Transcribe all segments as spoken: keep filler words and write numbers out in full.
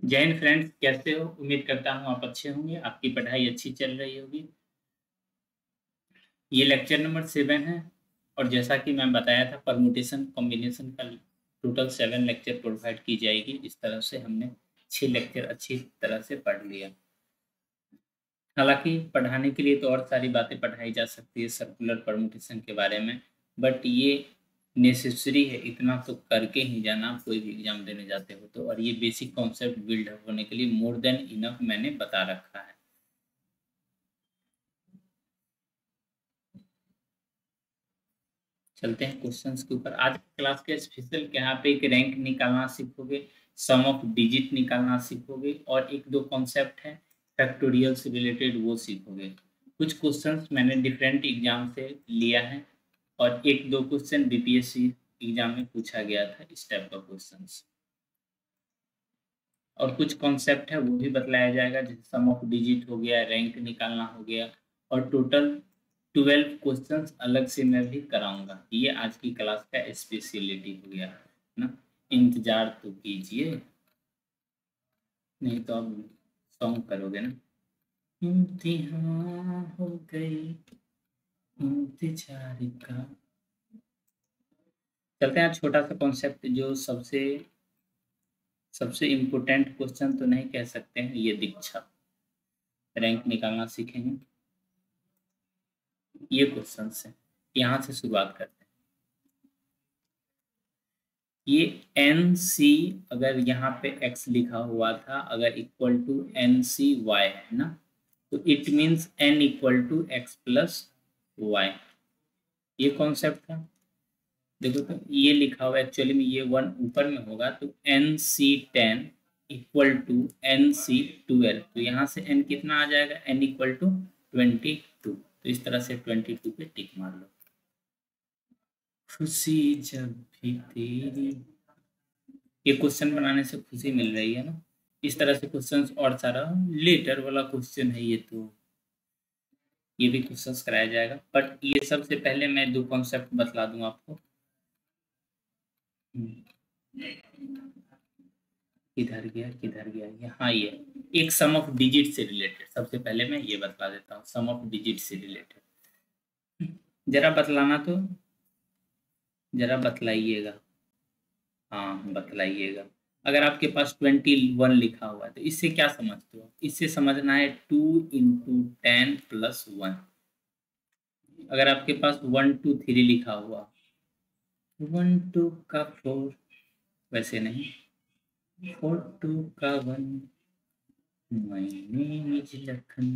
जय हिंद फ्रेंड्स, कैसे हो? उम्मीद करता हूँ आप अच्छे होंगे, आपकी पढ़ाई अच्छी चल रही होगी। ये लेक्चर नंबर सेवन है और जैसा कि मैं बताया था, परमुटेशन कॉम्बिनेशन का टोटल सेवन लेक्चर प्रोवाइड की जाएगी। इस तरह से हमने छह लेक्चर अच्छी तरह से पढ़ लिया। हालांकि पढ़ाने के लिए तो और सारी बातें पढ़ाई जा सकती है सर्कुलर परमुटेशन के बारे में, बट ये नेसेसरी है, इतना तो करके ही जाना आप कोई भी एग्जाम देने जाते हो तो। और ये बेसिक कॉन्सेप्ट बिल्ड होने के लिए मोर देन इनफ मैंने बता रखा है। चलते हैं क्वेश्चंस के ऊपर। आज की क्लास के स्पेशल यहाँ पे एक रैंक निकालना सीखोगे, सम ऑफ डिजिट निकालना सीखोगे और एक दो कॉन्सेप्ट है फैक्टोरियल से रिलेटेड, वो सीखोगे। कुछ क्वेश्चंस मैंने डिफरेंट एग्जाम से लिया है और एक दो क्वेश्चन बीपीएससी एग्जाम में पूछा गया था, इस टाइप का क्वेश्चंस। और कुछ कॉन्सेप्ट है वो भी बतलाया जाएगा, जैसे सम ऑफ डिजिट हो गया, रैंक निकालना हो गया, और टोटल ट्वेल्व क्वेश्चंस अलग से मैं भी कराऊंगा। ये आज की क्लास का स्पेशलिटी हो गया ना। इंतजार तो कीजिए, नहीं तो आप सॉन्ग करोगे ना। इम्तिहान हो गई इंतजार का। चलते हैं, छोटा सा कॉन्सेप्ट जो सबसे सबसे इम्पोर्टेंट क्वेश्चन तो नहीं कह सकते हैं, ये दीक्षा रैंक निकालना सीखेंगे। ये क्वेश्चन है, यहाँ से शुरुआत करते हैं। ये एन सी, अगर यहाँ पे x लिखा हुआ था, अगर equal to N C Y है ना, तो it means n equal to X plus Y. ये कॉन्सेप्ट था। देखो तो ये लिखा हुआ एक्चुअली में, ये वन ऊपर में होगा तो N C ten equal to N C twelve, तो यहाँ से n कितना आ जाएगा, n equal to twenty two. तो इस तरह से ट्वेंटी टू पे टिक मार लो। खुशी जब भी तेरी, ये क्वेश्चन बनाने से खुशी मिल रही है ना। इस तरह से क्वेश्चंस और सारा लेटर वाला क्वेश्चन है ये, तो ये भी क्वेश्चंस कराया जाएगा। बट ये सबसे पहले मैं दो कॉन्सेप्ट बतला दूं आपको। किधर गया किधर गया यहाँ, ये एक सम ऑफ डिजिट से रिलेटेड। सबसे पहले मैं ये बतला देता हूँ, सम ऑफ डिजिट से रिलेटेड। जरा बतलाना तो, जरा बतलाइएगा। हाँ बतलाइएगा। अगर आपके पास ट्वेंटी वन लिखा हुआ है तो इससे क्या समझते हो? इससे समझना है two into ten plus one. अगर आपके पास वन टू थ्री लिखा हुआ, वन टू का फोर, वैसे नहीं, फोर टू का one, my name is Lakhan,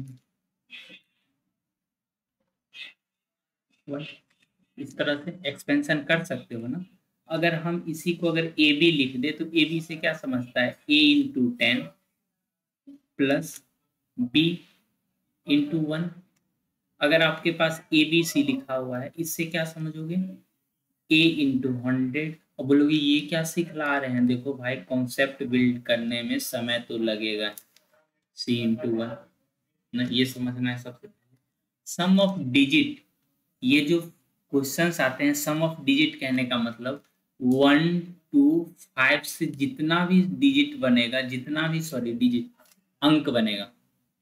one. इस तरह से एक्सपेंशन कर सकते हो ना। अगर हम इसी को अगर ए बी लिख दे तो ए बी से क्या समझता है, A into ten plus B into one. अगर आपके पास ए बी सी लिखा हुआ है, इससे क्या समझोगे, ए इंटू हंड्रेड। और बोलोगे ये क्या सिखला रहे हैं? देखो भाई, कॉन्सेप्ट बिल्ड करने में समय तो लगेगा। सी इंटू वन ना, ये समझना है सबसे पहले। सम ऑफ डिजिट, ये जो क्वेश्चंस आते हैं, सम ऑफ डिजिट कहने का मतलब वन टू फाइव से जितना भी डिजिट बनेगा, जितना भी सॉरी डिजिट अंक बनेगा,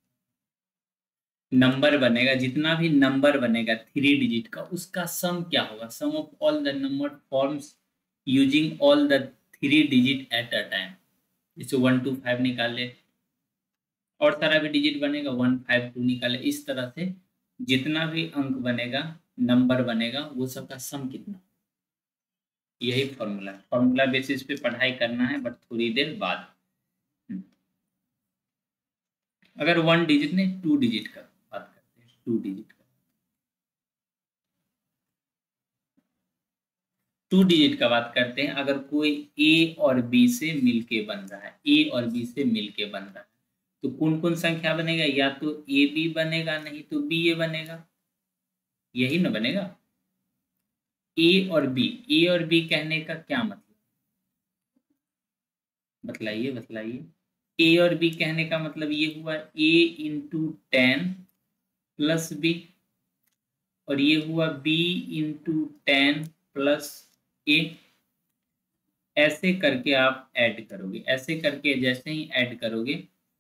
नंबर बनेगा, जितना भी नंबर बनेगा थ्री डिजिट का, उसका सम क्या होगा? Sum of all the number forms using all the three digit at a time. जैसे वन टू फाइव निकाले, और सारा भी डिजिट बनेगा, वन फाइव टू निकाले। इस तरह से जितना भी अंक बनेगा, नंबर बनेगा, वो सबका सम कितना। यही फॉर्मूला है। फॉर्मूला बेसिस पे पढ़ाई करना है, बट थोड़ी देर बाद। अगर वन डिजिट नहीं, टू डिजिट का बात करते हैं, टू डिजिट का। टू डिजिट का बात करते हैं, अगर कोई ए और बी से मिलके बन रहा है, ए और बी से मिलके बन रहा है, तो कौन कौन संख्या बनेगा? या तो ए बी बनेगा, नहीं तो बी ए बनेगा। यही ना बनेगा, ए और बी। ए और बी कहने का क्या मतलब, बतलाइए बतलाइए। ए और बी कहने का मतलब ये हुआ A into ten plus B, और ये हुआ B into ten plus A. ऐसे करके आप ऐड करोगे, ऐसे करके जैसे ही ऐड करोगे,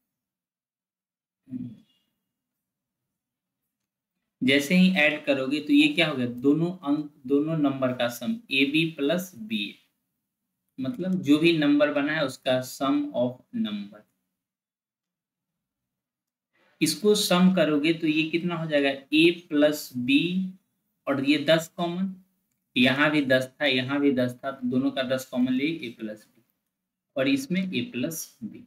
जैसे ही ऐड करोगे तो ये क्या हो गया, दोनों अंक दोनों नंबर का sum A B plus B, मतलब जो भी नंबर बना है उसका सम ऑफ नंबर। इसको सम करोगे तो ये कितना हो जाएगा, ए प्लस बी, और ये दस कॉमन, यहाँ भी दस था यहाँ भी दस था, तो दोनों का दस कॉमन ले ए प्लस बी, और इसमें A plus B.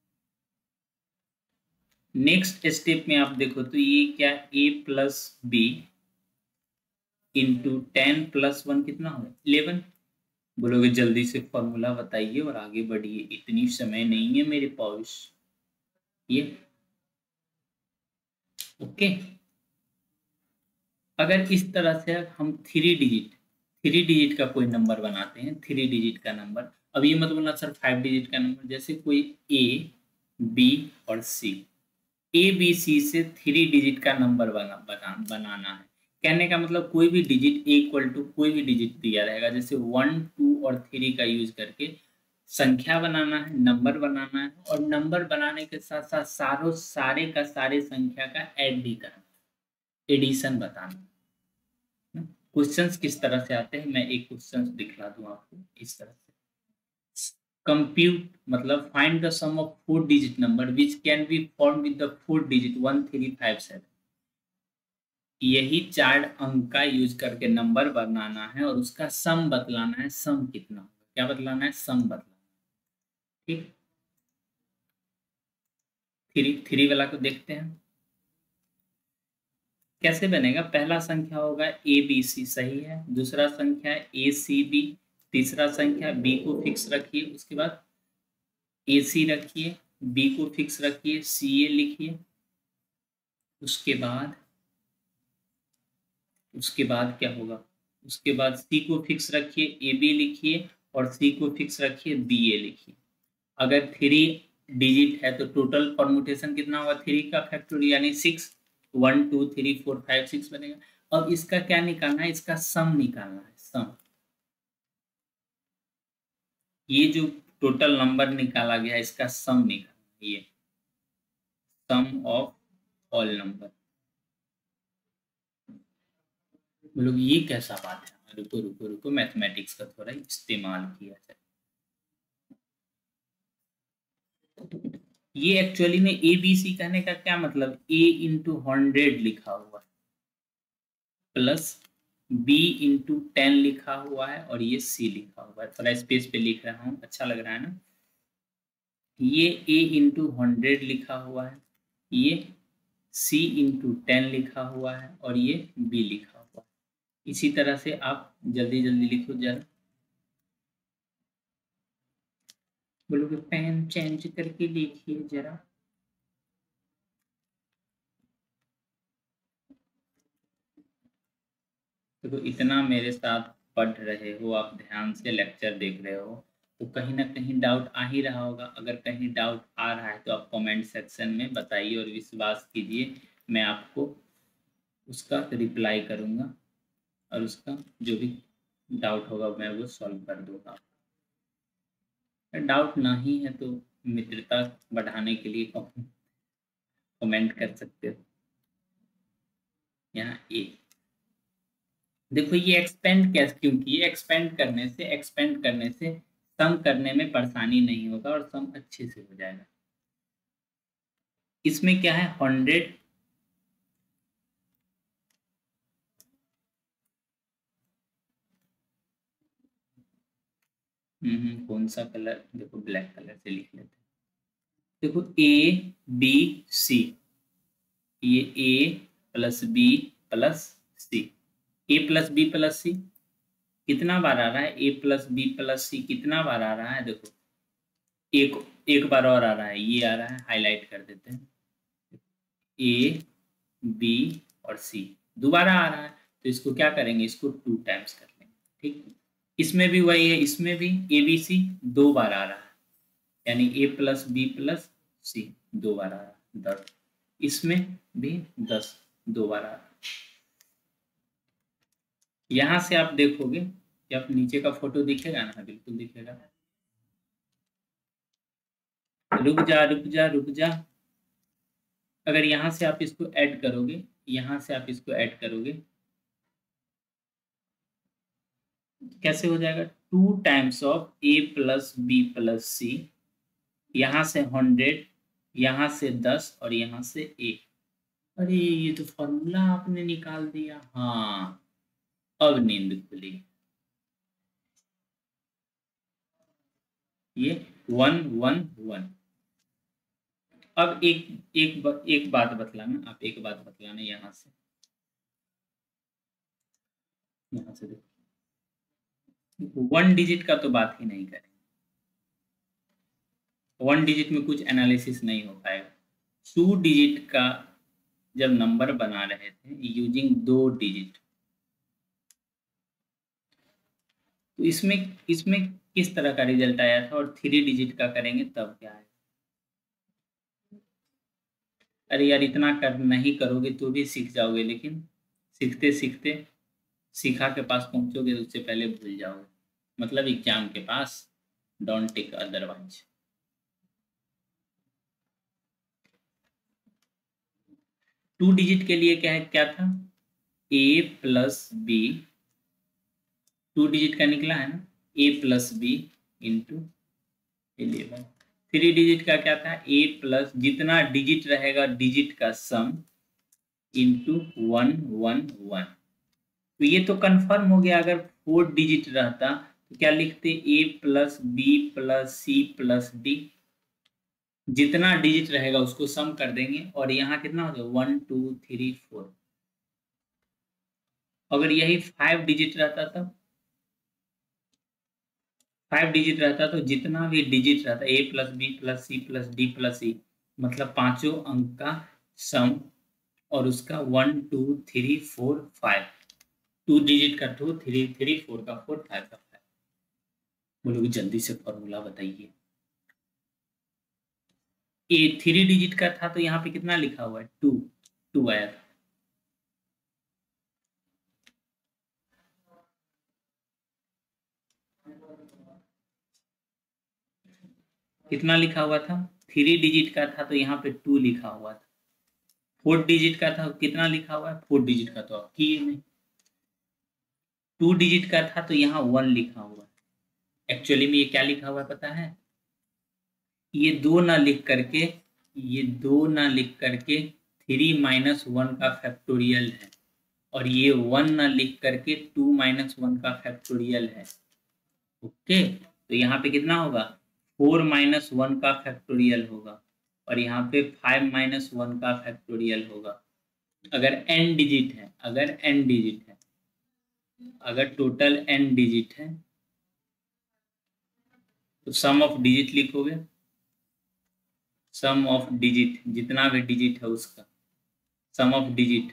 Next step में आप देखो तो ये क्या, A plus B into ten plus one कितना हो, इलेवन। बोलोगे जल्दी से फॉर्मूला बताइए और आगे बढ़िए, इतनी समय नहीं है मेरे पास। ये ओके। अगर इस तरह से हम थ्री डिजिट थ्री डिजिट का कोई नंबर बनाते हैं, थ्री डिजिट का नंबर, अब ये मत बोलना सर फाइव डिजिट का नंबर, जैसे कोई ए बी और सी, ए बी सी से थ्री डिजिट का नंबर बना, बना बनाना है। कहने का मतलब कोई भी डिजिट इक्वल टू कोई भी डिजिट दिया रहेगा, जैसे वन टू और थ्री का यूज करके संख्या बनाना है, नंबर बनाना है, और नंबर बनाने के साथ साथ सारों सारे का सारे संख्या का ऐड भी करना, एडिशन बताना। क्वेश्चंस किस तरह से आते हैं, मैं एक क्वेश्चंस दिखला दूं आपको इस तरह से। कंप्यूट मतलब find the sum of four digit number which can be form with the four digit one three five seven. यही चार अंक का यूज करके नंबर बनाना है और उसका सम बतलाना है, सम कितना होगा, क्या बतलाना है, सम बतलाना। ठीक, थ्री थ्री वाला को देखते हैं कैसे बनेगा। पहला संख्या होगा ए बी सी, सही है। दूसरा संख्या ए सी बी, तीसरा संख्या बी को फिक्स रखिए, उसके बाद ए सी रखिए, बी को फिक्स रखिए, सी ए लिखिए, उसके बाद उसके बाद क्या होगा, उसके बाद सी को फिक्स रखिए, ए बी लिखिए, और सी को फिक्स रखिए, बी ए लिखिए। अगर थ्री डिजिट है तो टोटल परमुटेशन कितना होगा, थ्री का फैक्टोरियल यानी six, one two three four five six बनेगा। अब इसका क्या निकालना है, इसका सम निकालना है, सम। ये जो टोटल नंबर निकाला गया इसका सम निकालना, ये सम ऑफ ऑल नंबर। लोग ये कैसा बात है, रुको रुको रुको मैथमेटिक्स का थोड़ा इस्तेमाल किया जाए। ये एक्चुअली में ए बी सी कहने का क्या मतलब, ए इंटू हंड्रेड लिखा हुआ है प्लस बी इंटू टेन लिखा हुआ है और ये सी लिखा हुआ है, थोड़ा स्पेस पे लिख रहा हूँ, अच्छा लग रहा है ना। ये ए इंटू हंड्रेड लिखा हुआ है, ये सी इंटू टेन लिखा हुआ है और ये बी लिखा हुआ है। इसी तरह से आप जल्दी जल्दी लिखो जरा, बोलोगे पेन चेंज करके लिखिए जरा। देखो तो इतना मेरे साथ पढ़ रहे हो आप, ध्यान से लेक्चर देख रहे हो, तो कहीं ना कहीं डाउट आ ही रहा होगा। अगर कहीं डाउट आ रहा है तो आप कमेंट सेक्शन में बताइए और विश्वास कीजिए मैं आपको उसका रिप्लाई करूँगा और उसका जो भी डाउट होगा मैं वो सॉल्व कर दूँगा। डाउट नहीं है तो मित्रता बढ़ाने के लिए कमेंट कर सकते हो। यहाँ ए देखो, ये एक्सपेंड कैसे क्यों किए, एक्सपेंड करने से एक्सपेंड करने से सम करने में परेशानी नहीं होगा और सम अच्छे से हो जाएगा। इसमें क्या है, हंड्रेड हम्म कौन सा कलर, देखो ब्लैक कलर से लिख लेते हैं। देखो ए बी सी, ये A plus B plus C, A plus B plus C कितना बार आ रहा है, A plus B plus C कितना बार आ रहा है, देखो एक एक बार और आ रहा है, ये आ रहा है, हाईलाइट कर देते हैं, ए बी और सी दोबारा आ रहा है, तो इसको क्या करेंगे, इसको टू टाइम्स कर लेंगे। ठीक, इसमें भी वही है, इसमें भी ए बी सी दो बार आ रहा है, यानी A plus B plus C दो बार आ रहा है, दस। इसमें भी दस दो बार आ रहा है। यहां से आप देखोगे कि आप नीचे का फोटो दिखेगा ना, बिल्कुल दिखेगा, रुक जा रुक जा रुक जा, अगर यहाँ से आप इसको ऐड करोगे, यहाँ से आप इसको ऐड करोगे, कैसे हो जाएगा? Two times of A plus B plus C, यहाँ से हंड्रेड, यहाँ से दस और यहाँ से ए। अरे ये तो फॉर्मूला आपने निकाल दिया। हाँ, अब नींद खुली। ये वन वन वन। अब एक एक एक बात बतलाना, आप एक बात बतलाना, यहाँ से यहाँ से देखो, वन डिजिट का तो बात ही नहीं करेंगे, वन डिजिट में कुछ एनालिसिस नहीं हो पाएगा। टू डिजिट का जब नंबर बना रहे थे यूजिंग दो डिजिट, तो इसमें इसमें किस तरह का रिजल्ट आया था, और थ्री डिजिट का करेंगे तब क्या आएगा? अरे यार इतना कर नहीं करोगे तो भी सीख जाओगे, लेकिन सीखते सीखते सीखा के पास पहुंचोगे तो उससे पहले भूल जाओगे, मतलब एग्जाम के पास। Don't take otherwise. Two digit के लिए क्या है, क्या था? A plus B, two digit का निकला है ना, A plus B into eleven. Three digit का क्या था? ए प्लस, जितना डिजिट रहेगा डिजिट का sum into one one one. तो ये तो कंफर्म हो गया। अगर फोर डिजिट रहता तो क्या लिखते? A plus B plus C plus D, जितना डिजिट रहेगा उसको सम कर देंगे, और यहाँ कितना हो जाएगा? One two three four. अगर यही फाइव डिजिट रहता तब, फाइव डिजिट रहता तो जितना भी डिजिट रहता, A plus B plus C plus D plus E, मतलब पांचों अंक का सम, और उसका one two three four five, two digit का टू, थ्री थ्री, फोर का फोर, फाइव का फाइव। बोलोगे जल्दी से फॉर्मूला बताइए। ए थ्री डिजिट का था तो यहाँ पे कितना लिखा हुआ है? टू, टू आया था। कितना लिखा हुआ था? थ्री डिजिट का था तो यहाँ पे टू लिखा हुआ था। फोर डिजिट का था, कितना लिखा हुआ है? फोर डिजिट का तो आप किए नहीं। टू डिजिट का था तो यहाँ वन लिखा हुआ है। एक्चुअली में ये क्या लिखा हुआ है पता है? ये दो ना लिख करके, ये दो ना लिख करके थ्री माइनस वन का फैक्टोरियल है, और ये वन ना लिख करके टू माइनस वन का फैक्टोरियल है। ओके, तो यहाँ पे कितना होगा? फोर माइनस वन का फैक्टोरियल होगा, और यहाँ पे फाइव माइनस वन का फैक्टोरियल होगा। अगर एन डिजिट है, अगर एन डिजिट है, अगर टोटल एन डिजिट है तो सम ऑफ डिजिट लिखोगे, सम ऑफ डिजिट, जितना भी डिजिट है उसका सम ऑफ डिजिट,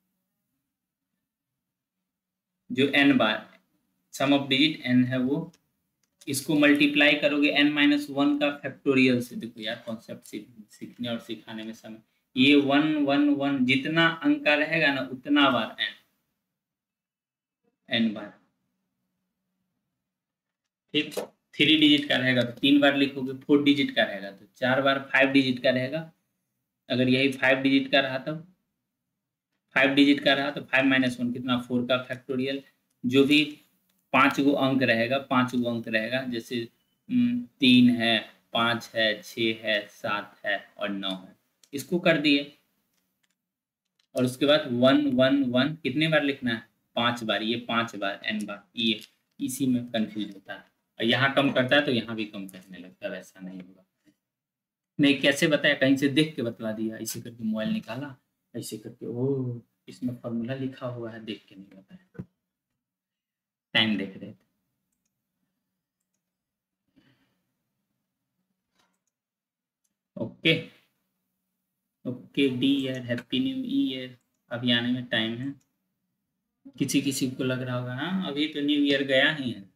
जो एन बार सम ऑफ डिजिट एन है वो, इसको मल्टीप्लाई करोगे एन माइनस वन का फैक्टोरियल से। देखो यार कॉन्सेप्ट सीखने और सिखाने में समय, ये वन वन वन, जितना अंक का रहेगा ना उतना बार एन, एन बार। ठीक, थ्री डिजिट का रहेगा तो तीन बार लिखोगे, फोर डिजिट का रहेगा तो चार बार, फाइव डिजिट का रहेगा, अगर यही फाइव डिजिट का रहा तो फाइव डिजिट का रहा तो फाइव माइनस वन कितना? फोर का फैक्टोरियल। जो भी पांच गो अंक रहेगा, पांच गो अंक रहेगा, जैसे तीन है, पाँच है, छः है, सात है और नौ है, इसको कर दिए। और उसके बाद वन वन वन कितने बार लिखना है? पांच बार, ये पांच बार, एन बार, ये इसी में कंफ्यूज होता है। और यहाँ कम करता है तो यहाँ भी कम करने लगता है, वैसा नहीं होगा। नहीं, कैसे बताया? कहीं से देख के बतला दिया, ऐसे करके मोबाइल निकाला, ऐसे करके ओ इसमें फॉर्मूला लिखा हुआ है, देख के नहीं बताया, टाइम देख रहे थे। Okay okay dear, happy new year. अभी आने में टाइम है। किसी किसी को लग रहा होगा हाँ अभी तो न्यू ईयर गया ही है।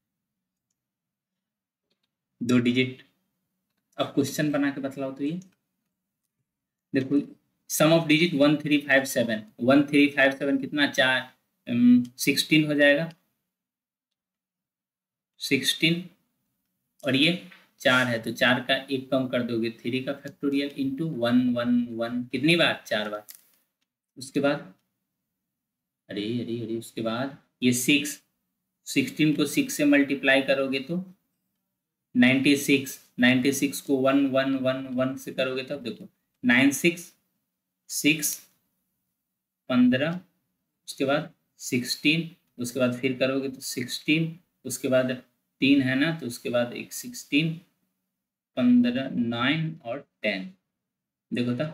दो डिजिट। अब क्वेश्चन बना के बतलाओ तो ये देखो, sum of digit one three five seven, one three five seven कितना? चार, सिक्सटीन हो जाएगा, सिक्सटीन, और ये चार है तो चार का एक कम कर दोगे, थ्री का factorial into one one one, कितनी बार? चार बार। उसके बाद अरे अरे अरे उसके बाद ये सिक्स, सिक्सटीन को सिक्स से मल्टीप्लाई करोगे तो नाइन्टी सिक्स, नाइन्टी सिक्स को वन वन वन वन से करोगे तब देखो नाइन सिक्स सिक्स पंद्रह, उसके बाद सिक्सटीन, उसके बाद फिर करोगे तो सिक्सटीन, उसके बाद तीन है ना तो उसके बाद एक सिक्सटीन, पंद्रह, नाइन और टेन। देखो तो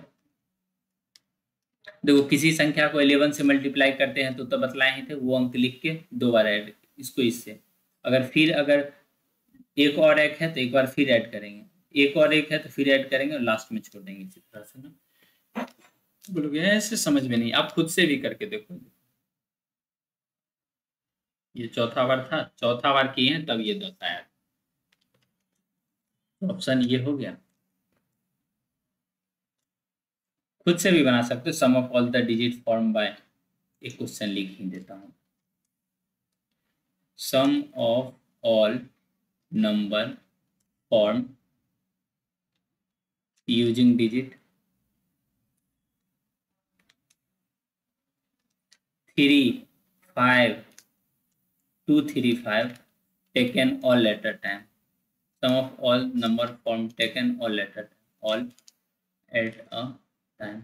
देखो किसी संख्या को इलेवन से मल्टीप्लाई करते हैं तो तब बतलाए ही थे, वो अंक लिख के दो बार ऐड इसको इससे, अगर फिर अगर एक और एक है तो एक बार फिर ऐड करेंगे, एक और एक है तो फिर ऐड करेंगे और लास्ट में छोड़ देंगे इसी तरह से ना। बोलोगे ऐसे समझ में नहीं, आप खुद से भी करके देखो। ये चौथा बार था, चौथा बार किए हैं तब ये दस आया, ऑप्शन ये हो गया। खुद से भी बना सकते हो, sum of all the digit form by, एक क्वेश्चन लिख ही देता हूं, sum of all number form using digit three five two three five taken all at a time, sum of all number form taken all at a all at a time,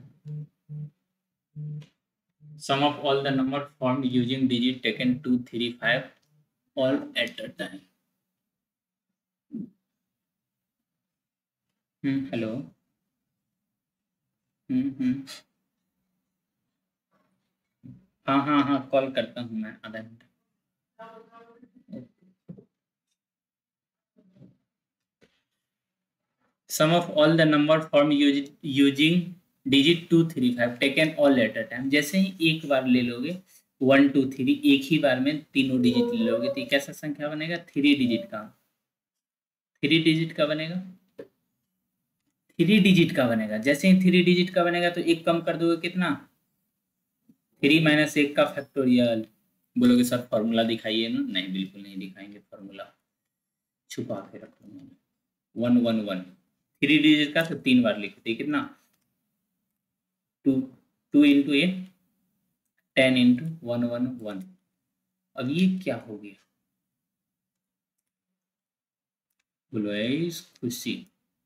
sum of all the number form using digit taken two three five all at a time। Hmm hello hmm hmm हाँ हाँ हाँ call करता हूँ मैं आधा घंटा। sum of all the number form using digit two three five taken all at a time, जैसे ही एक बार ले लोगे वन टू थ्री, एक ही बार में तीनों डिजिट ले लोगे तो ये कैसा संख्या बनेगा? थ्री डिजिट का, थ्री डिजिट का बनेगा, थ्री डिजिट का बनेगा। जैसे ही थ्री डिजिट का बनेगा तो एक कम कर दोगे कितना? थ्री माइनस एक का फैक्टोरियल। बोलोगे सर फॉर्मूला दिखाइए ना, नहीं बिल्कुल नहीं दिखाएंगे फॉर्मूला, छुपा के रखो। One one one three digit का तो तीन बार लिखते कितना? Two, two into A ten into one one one. अब ये क्या हो गया? बोलो इस खुशी।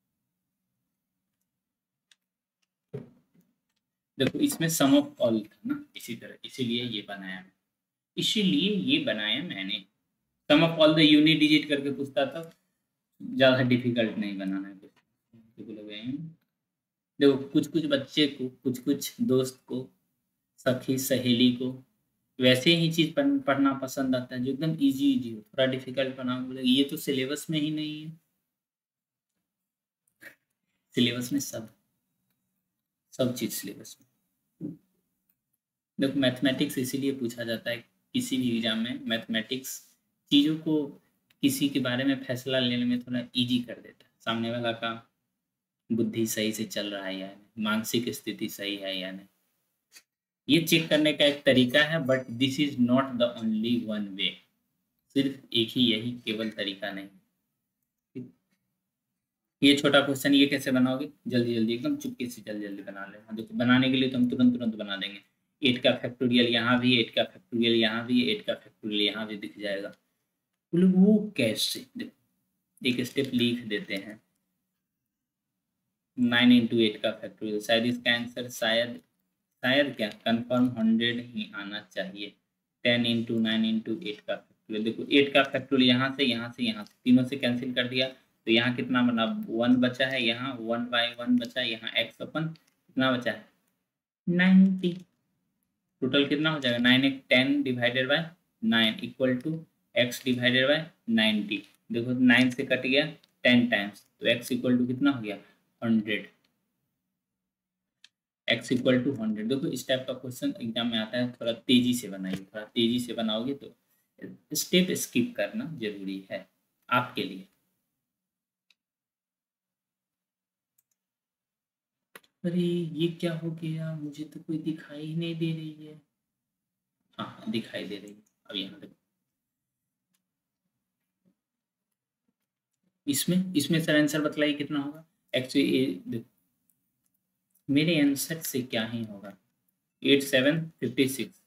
देखो इसमें सम ऑफ ऑल था ना, इसी तरह, इसीलिए ये बनाया, इसीलिए ये बनाया मैंने। Sum of all the unit digit करके पूछता था, ज्यादा डिफिकल्ट नहीं बनाना है कुछ। देखो कुछ कुछ बच्चे को, कुछ कुछ दोस्त को, सखी सहेली को वैसे ही चीज पढ़ना पसंद आता है जो एकदम इजी इजी हो, थोड़ा डिफिकल्ट बना बोले ये तो सिलेबस में ही नहीं है। सिलेबस में सब सब चीज सिलेबस में। देखो मैथमेटिक्स इसीलिए पूछा जाता है किसी भी एग्जाम में, मैथमेटिक्स चीज़ों को किसी के बारे में फैसला लेने में थोड़ा इजी कर देता है, सामने वाला का बुद्धि सही से चल रहा है या नहीं, मानसिक स्थिति सही है या नहीं, ये चेक करने का एक तरीका है। But this is not the only one way, सिर्फ एक ही यही केवल तरीका नहीं। ये छोटा क्वेश्चन ये कैसे बनाओगे? जल्दी जल्दी एकदम चुपके से जल्दी जल्दी बना लेना। देखो बनाने के लिए तो हम तुरंत तुरंत बना देंगे। एट का फैक्टोरियल यहाँ भी, एट का फैक्टोरियल यहाँ भी, एट का फैक्टोरियल यहाँ भी दिख जाएगा। बोले वो कैसे? देखो एक स्टेप लिख देते हैं, नाइन इंटू एट का फैक्टोरियल, शायद इसका आंसर शायद शायद क्या कंफर्म हंड्रेड ही आना चाहिए। Ten into nine into eight का फैक्टोरियल, देखो एट का फैक्टोरियल यहाँ से यहाँ से यहाँ से तीनों से कैंसिल कर दिया तो यहाँ कितना बना? वन बचा है, यहाँ वन बाई वन बचा है, यहाँ एक्स अपन कितना बचा है? नाइन्टी। टोटल कितना हो जाएगा? नाइन एक ten divided by nine equal to X divided by ninety. देखो नाइन से कट गया टेन टाइम्स तो एक्स इक्वल टू कितना हो गया? Hundred. X equal to hundred. देखो इस टाइप का क्वेश्चन एग्जाम में आता है, थोड़ा तेजी से बनाइए, थोड़ा तेजी से बनाओगे तो स्टेप स्किप करना जरूरी है आपके लिए। अरे ये क्या हो गया? मुझे तो कोई दिखाई ही नहीं दे रही है। हाँ दिखाई दे रही है, अब यहाँ देखो इसमें इसमें सर आंसर बतलाइए कितना होगा। एक्चुअली मेरे आंसर से क्या ही होगा, एट सेवन फिफ्टी सिक्स।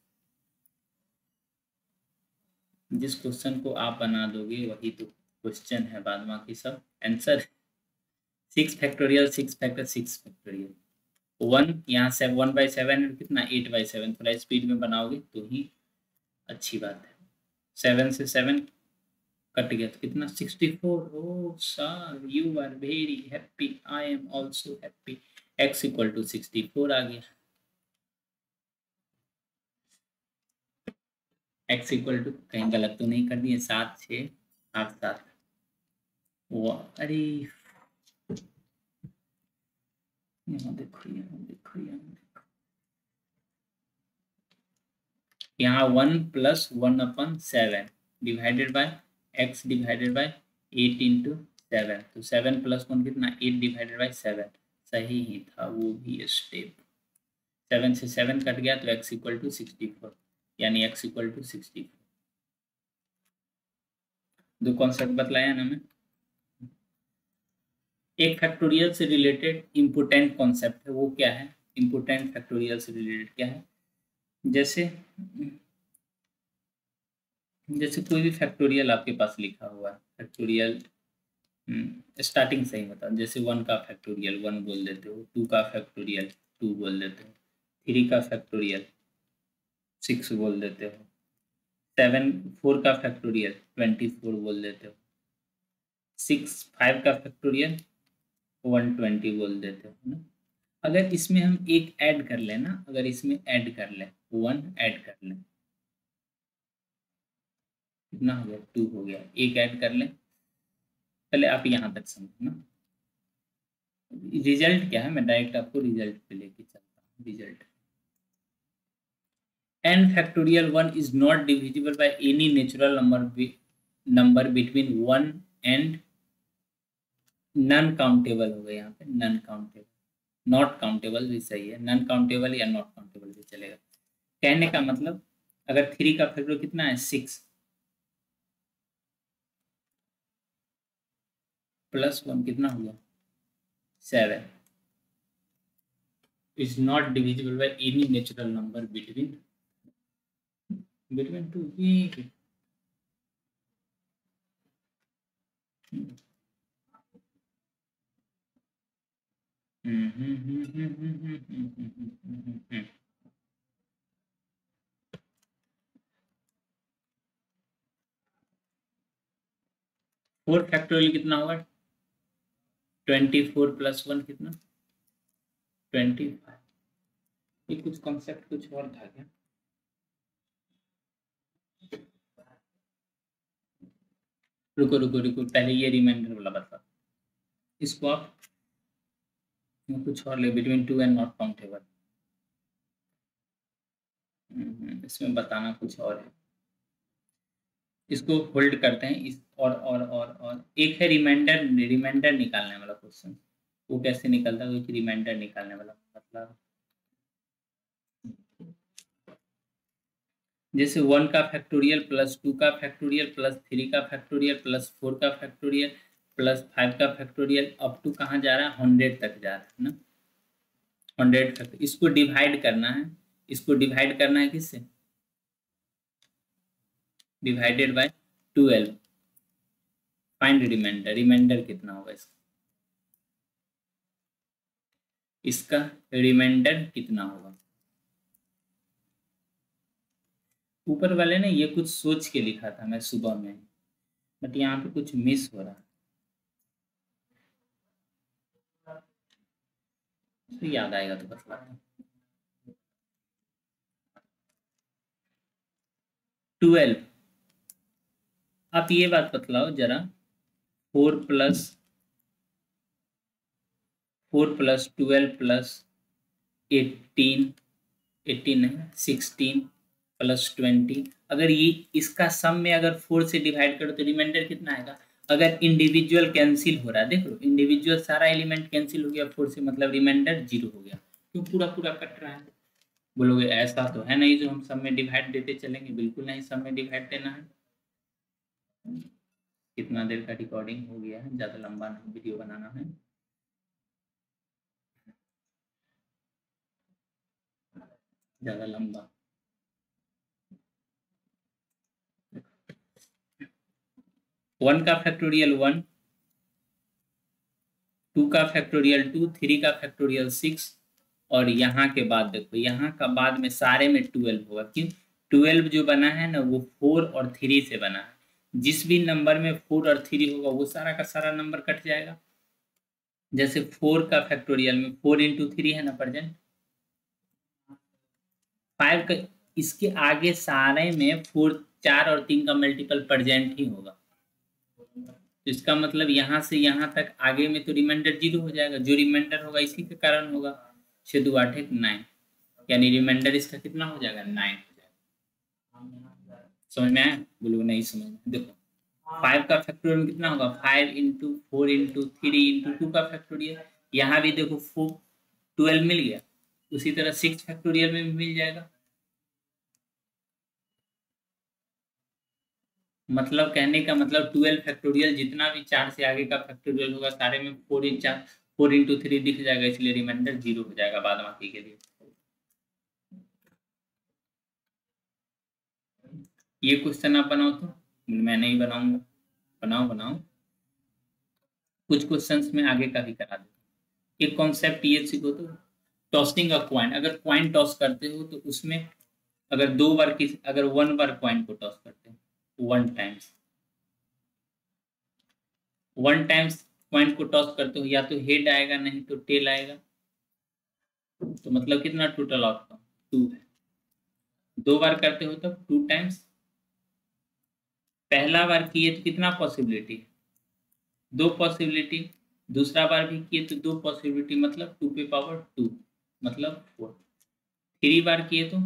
जिस क्वेश्चन को आप बना दोगे वही तो क्वेश्चन है, बाद बाकी सब answer. Six factorial six factor six factorial one, यहाँ से वन बाई सेवन कितना, एट बाई सेवन। थोड़ा स्पीड में बनाओगे तो ही अच्छी बात है। सेवन से सेवन कट गया तो कितना, sixty four. Oh sir you are very happy, I am also happy. X equal to sixty four आ गया। एक्स इक्वल टू, कहीं गलत तो नहीं कर दिए, सात छः आठ सात। वो अरे यहाँ देखो यहाँ देखो यहाँ देखो, यहाँ वन प्लस वन अपन seven divided by X divided by eight into seven. तो सेवन प्लस वन कितना, एट डिवाइडेड बाय सेवन। सही ही था वो भी स्टेप। सेवन से सेवन कट गया तो X equal to sixty four, यानी X equal to sixty four. दो कॉन्सेप्ट बतलाया ना मैं। एक फैक्टोरियल से रिलेटेड इम्पोर्टेंट कॉन्सेप्ट है, वो क्या है, इम्पोर्टेंट फैक्टोरियल से रिलेटेड क्या है, जैसे जैसे कोई भी फैक्टोरियल आपके पास लिखा हुआ है, फैक्टोरियल स्टार्टिंग से ही बताओ, जैसे वन का फैक्टोरियल वन बोल देते हो, टू का फैक्टोरियल टू बोल देते हो, थ्री का फैक्टोरियल सिक्स बोल देते हो, सेवन फोर का फैक्टोरियल ट्वेंटी फोर बोल देते हो, सिक्स फाइव का फैक्टोरियल वन ट्वेंटी बोल देते हो ना। अगर इसमें हम एक ऐड कर लें ना, अगर इसमें ऐड कर लें, वन ऐड कर लें, कितना हो गया, टू हो गया। एक ऐड कर लें, पहले आप यहाँ तक समझो ना। रिजल्ट क्या है, मैं डायरेक्ट आपको रिजल्ट पे लेके चलता हूँ। Result n factorial one is not divisible by any natural number number between one and non countable हो गया, यहाँ पे नॉन काउंटेबल, नॉट काउंटेबल भी सही है, नॉन काउंटेबल या नॉट काउंटेबल भी चलेगा। कहने का मतलब अगर थ्री का फैक्टर कितना है, सिक्स प्लस वन कितना हुआ, seven, is not divisible by any natural number between between two. Four factorial कितना होगा, ट्वेंटी फोर प्लस वन कितना, ट्वेंटी फाइव। ये कुछ कॉन्सेप्ट कुछ और था क्या, रुको रुको रुको, पहले ये रिमाइंडर वाला बता। इसको आप कुछ और ले, between two and not countable, इसमें बताना कुछ और है। इसको होल्ड करते हैं इस और और और और एक है रिमाइंडर, रिमाइंडर निकालने वाला क्वेश्चन। वो कैसे निकलता है, वो एक रिमाइंडर निकालने वाला मतलब, जैसे वन का फैक्टोरियल प्लस टू का फैक्टोरियल प्लस थ्री का फैक्टोरियल प्लस फोर का फैक्टोरियल प्लस फाइव का फैक्टोरियल अप टू कहाँ जा रहा है, हंड्रेड तक जा रहा है ना, हंड्रेड फैक्टर। इसको डिवाइड करना है, इसको डिवाइड करना है किससे, divided by twelve. Find remainder, remainder कितना होगा इसका, इसका रिमाइंडर कितना होगा। ऊपर वाले ने ये कुछ सोच के लिखा था मैं सुबह में, बट यहाँ पे कुछ मिस हो रहा है, तो याद आएगा तो बतलाता हूँ। ट्वेल्व, आप ये बात बतलाओ जरा, four plus four plus twelve plus eighteen, eighteen नहीं सिक्सटीन प्लस ट्वेंटी, अगर ये इसका सम में अगर फोर से डिवाइड करो तो रिमाइंडर कितना आएगा। अगर इंडिविजुअल कैंसिल हो रहा है, देखो इंडिविजुअल सारा एलिमेंट कैंसिल हो गया फोर से, मतलब रिमाइंडर जीरो हो गया। क्यों पूरा पूरा कट रहा है, बोलोगे ऐसा तो है नहीं जो हम सब में डिवाइड देते चलेंगे, बिल्कुल नहीं, सब में डिवाइड देना है। कितना देर का रिकॉर्डिंग हो गया है, ज़्यादा लंबा नहीं वीडियो बनाना है। ज़्यादा लंबा वन का फैक्टोरियल वन, टू का फैक्टोरियल टू, थ्री का फैक्टोरियल सिक्स, और यहाँ के बाद देखो यहाँ का बाद में सारे में ट्वेल्व होगा। क्यों? ट्वेल्व जो बना है ना वो फोर और थ्री से बना है। जिस भी नंबर में फोर और थ्री होगा वो सारा का सारा नंबर कट जाएगा। जैसे फोर का फैक्टोरियल में फोर इंटू थ्री है ना प्रेजेंट, फाइव का, इसके आगे सारे में फोर, चार और तीन का मल्टीपल प्रेजेंट ही होगा। तो इसका मतलब यहाँ से यहाँ तक आगे में तो रिमाइंडर जीरो हो जाएगा। जो रिमाइंडर होगा इसी के कारण होगा। छः दो आठ एक नाइन, यानी रिमाइंडर इसका कितना हो जाएगा? नाइन हो जाएगा। समझ में आया? बोलो नहीं समझ में। देखो फाइव का फैक्टोरियल कितना होगा? Five into four into three into two का फैक्टोरियल। यहाँ भी देखो फोर, ट्वेल्व मिल गया। उसी तरह सिक्स फैक्टोरियल में भी मिल जाएगा। मतलब कहने का मतलब ट्वेल्व फैक्टोरियल जितना भी चार से आगे का फैक्टोरियल होगा सारे में फोर इन चार फोर इंटू थ्री दिख जाएगा, इसलिए रिमाइंडर जीरो हो जाएगा बाद बाकी के लिए। ये क्वेश्चन आप बनाओ तो, मैं नहीं बनाऊंगा। बनाओ बनाओ, कुछ क्वेश्चंस में आगे का भी करा दो। एक कॉन्सेप्ट ये सीखो तो, टॉसिंग अ क्वाइन। अगर क्वाइन टॉस करते हो तो उसमें अगर दो बार किस अगर वन बार क्वाइन को टॉस करते हो, one times one times coin को टॉस करते हो, या तो हेड आएगा नहीं तो टेल आएगा। तो मतलब कितना टोटल आउटकम? टू है। दो बार करते हो तो टू टाइम्स। पहला बार किए तो कितना पॉसिबिलिटी? दो पॉसिबिलिटी। दूसरा बार भी किए तो दो पॉसिबिलिटी, मतलब टू पे पावर टू, मतलब फोर। थ्री बार किए तो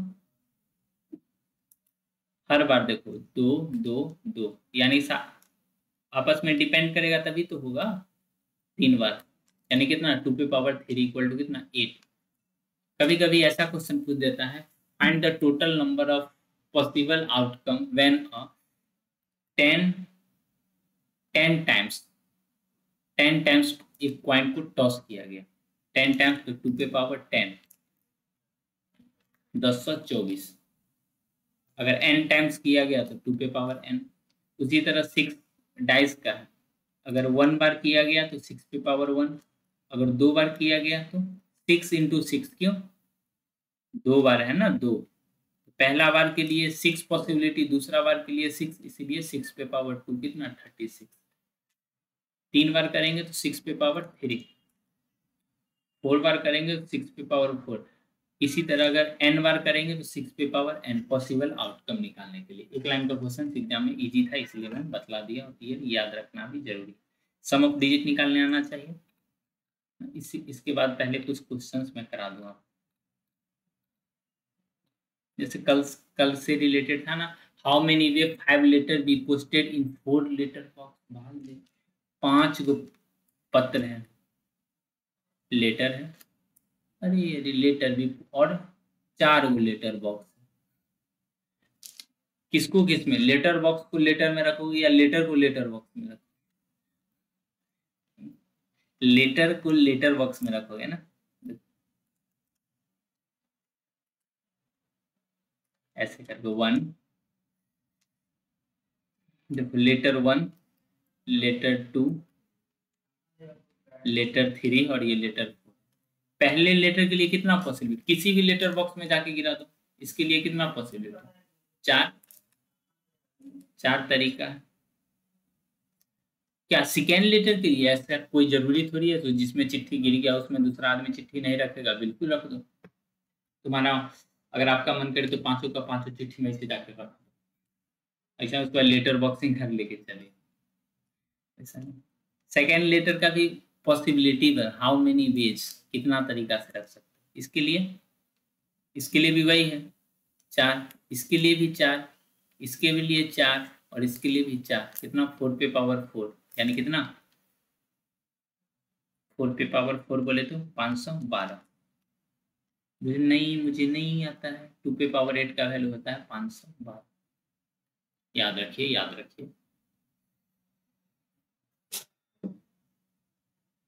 हर बार देखो दो दो दो, यानी आपस में डिपेंड करेगा तभी तो होगा। तीन बार यानी कितना? टू पे पावर थ्री इक्वल टू कितना? एट। कभी कभी ऐसा क्वेश्चन पूछ देता है, find the total number of possible outcome when a ten ten times ten times एक क्वाइन को टॉस किया गया। टेन टाइम्स तो टू पे पावर टेन, दस सौ चौबीस। अगर एन टाइम्स किया गया तो टू पे पावर एन। उसी तरह सिक्स डाइस का है, अगर वन बार किया गया तो सिक्स पे पावर वन, अगर दो बार किया गया तो सिक्स इंटू सिक्स। क्यों? दो बार है ना, दो। पहला बार के लिए सिक्स पॉसिबिलिटी, दूसरा बार के लिए सिक्स, इसीलिए सिक्स पे पावर टू कितना? Thirty six. तीन बार करेंगे तो सिक्स पे पावर थ्री, फोर बार करेंगे तो सिक्स पे पावर फोर। इसी तरह अगर एन बार करेंगे तो सिक्स पे पावर एन। पॉसिबल आउटकम निकालने के लिए एक लाइन का क्वेश्चन एग्जाम में इजी था, इसलिए मैंने बतला दिया, और ये याद रखना भी जरूरी। सम ऑफ डिजिट निकालने आना चाहिए। इसी इसके बाद पहले कुछ क्वेश्चंस मैं करा दूँ आप, जैसे कल कल से रिलेटेड था ना, how many way five letter be posted in four letter box. पांच गो पत्र हैं, लेटर है, अरे अरे लेटर भी, और चार गो लेटर बॉक्स। किसको किस में? लेटर बॉक्स को लेटर में रखोगे या लेटर को लेटर बॉक्स में रखोगे? लेटर को लेटर बॉक्स में रखोगे ना, ऐसे करके वन, देखो letter one, letter two, letter three, और ये लेटर फोर। पहले लेटर के लिए कितना पॉसिबिलिटी? किसी भी लेटर बॉक्स में जाके गिरा दो, इसके लिए कितना पॉसिबिलिटी? चार। चार तरीका है। क्या सेकेंड लेटर के लिए ऐसा कोई जरूरी थोड़ी है तो जिसमें चिट्ठी गिर गया उसमें दूसरा आदमी चिट्ठी नहीं रखेगा? बिल्कुल रख दो। तुम्हारा अगर आपका मन करे तो पांचों का पांचों चिट्ठी में से जाके रख दो, ऐसा उसके बाद लेटर बॉक्सिंग घर लेके चले, ऐसा नहीं। सेकेंड लेटर का भी पॉसिबिलिटी है, हाउ मेनी वेज, कितना तरीका से रख सकते। इसके लिए इसके लिए भी वही है, चार। इसके लिए भी चार, इसके भी लिए चार, और इसके लिए भी चार। कितना? फोर पे पावर फोर, यानी कितना? फोर पे पावर फोर बोले तो पाँच सौ बारह। मुझे नहीं मुझे नहीं आता है। टू पे पावर एट का वैल्यू होता है पाँच सौ बारह। याद रखिए, याद रखिए।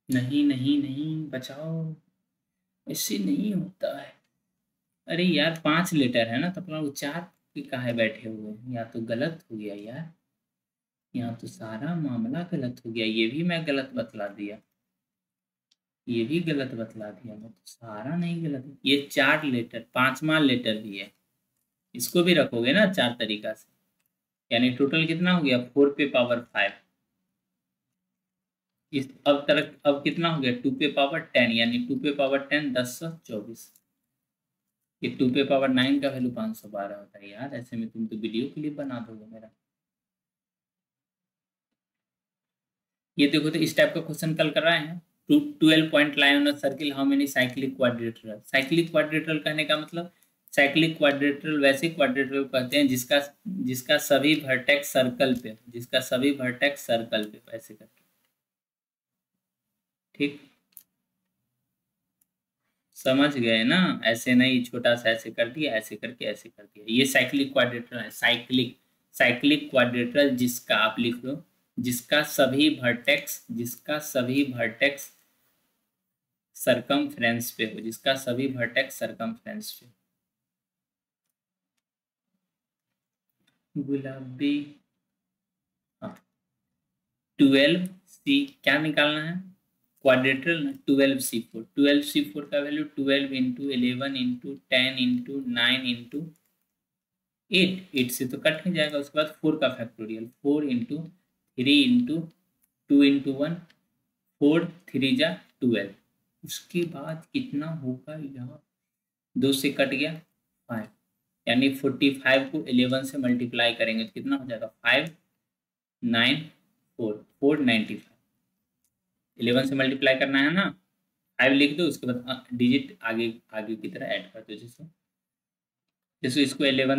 नहीं नहीं नहीं, बचाओ, ऐसे नहीं होता है। अरे यार पांच लेटर है ना, तो अपना वो चार पे काहे बैठे हुए हैं, या तो गलत हो गया यार, यहाँ तो सारा मामला गलत हो गया, ये भी मैं गलत बतला दिया, ये भी गलत बतला दिया मैं, तो सारा नहीं गलत है। ये चार लेटर, पांचवा लेटर भी है, इसको भी रखोगे ना चार तरीका से, यानी टोटल कितना हो गया, फोर पे पावर फाइव। इस अब तक अब कितना हो गया, टू पे पावर टेन, यानी टू पे पावर टेन दस सौ चौबीस। ये टू पे पावर नाइन का वैल्यू पाँच सौ बारह होता है यार, ऐसे में तुम तो वीडियो क्लिप बना दोगे मेरा। ये देखो, तो इस टाइप का क्वेश्चन कल कर रहे हैं। Twelve point line on circle, how many cyclic quadrilateral. Cyclic quadrilateral कहने का मतलब, साइक्लिक क्वाड्रिलेटरल वैसे क्वाड्रिलेटरल कहते हैं जिसका जिसका सभी वर्टेक्स सर्कल पे, जिसका सभी वर्टेक्स सर्कल पे, ऐसे करके, ठीक, समझ गए ना, ऐसे नहीं छोटा सा ऐसे कर दिया, ऐसे करके ऐसे कर दिया, ये साइक्लिक क्वाड्रिलेटरल है। साइक्लिक साइक्लिक क्वाड्रिलेटरल जिसका, आप लिख लो, जिसका सभी वर्टेक्स, जिसका सभी वर्टेक्स सरकमफ्रेंस पे हो, जिसका सभी वर्टेक्स सरकमफ्रेंस पे। गुलाबी, हाँ, ट्वेल्व सी क्या निकालना है, क्वाड्रेटरल ना, twelve C four, twelve C four का value twelve into eleven into ten into nine into eight, eight से तो कट नहीं जाएगा, उसके बाद फोर का factorial, four into three into two into one, four three जा ट्वेल्व, उसके बाद कितना होगा यहाँ, दो से कट गया फाइव, यानी फोर्टी फाइव को इलेवन से मल्टीप्लाई करेंगे तो कितना हो जाएगा, five nine four, four ninety five, eleven से मल्टीप्लाई करना है ना, फाइव लिख दो, उसके बाद डिजिट आगे आगे की तरह ऐड कर दो, जैसे जैसे इसको इलेवन,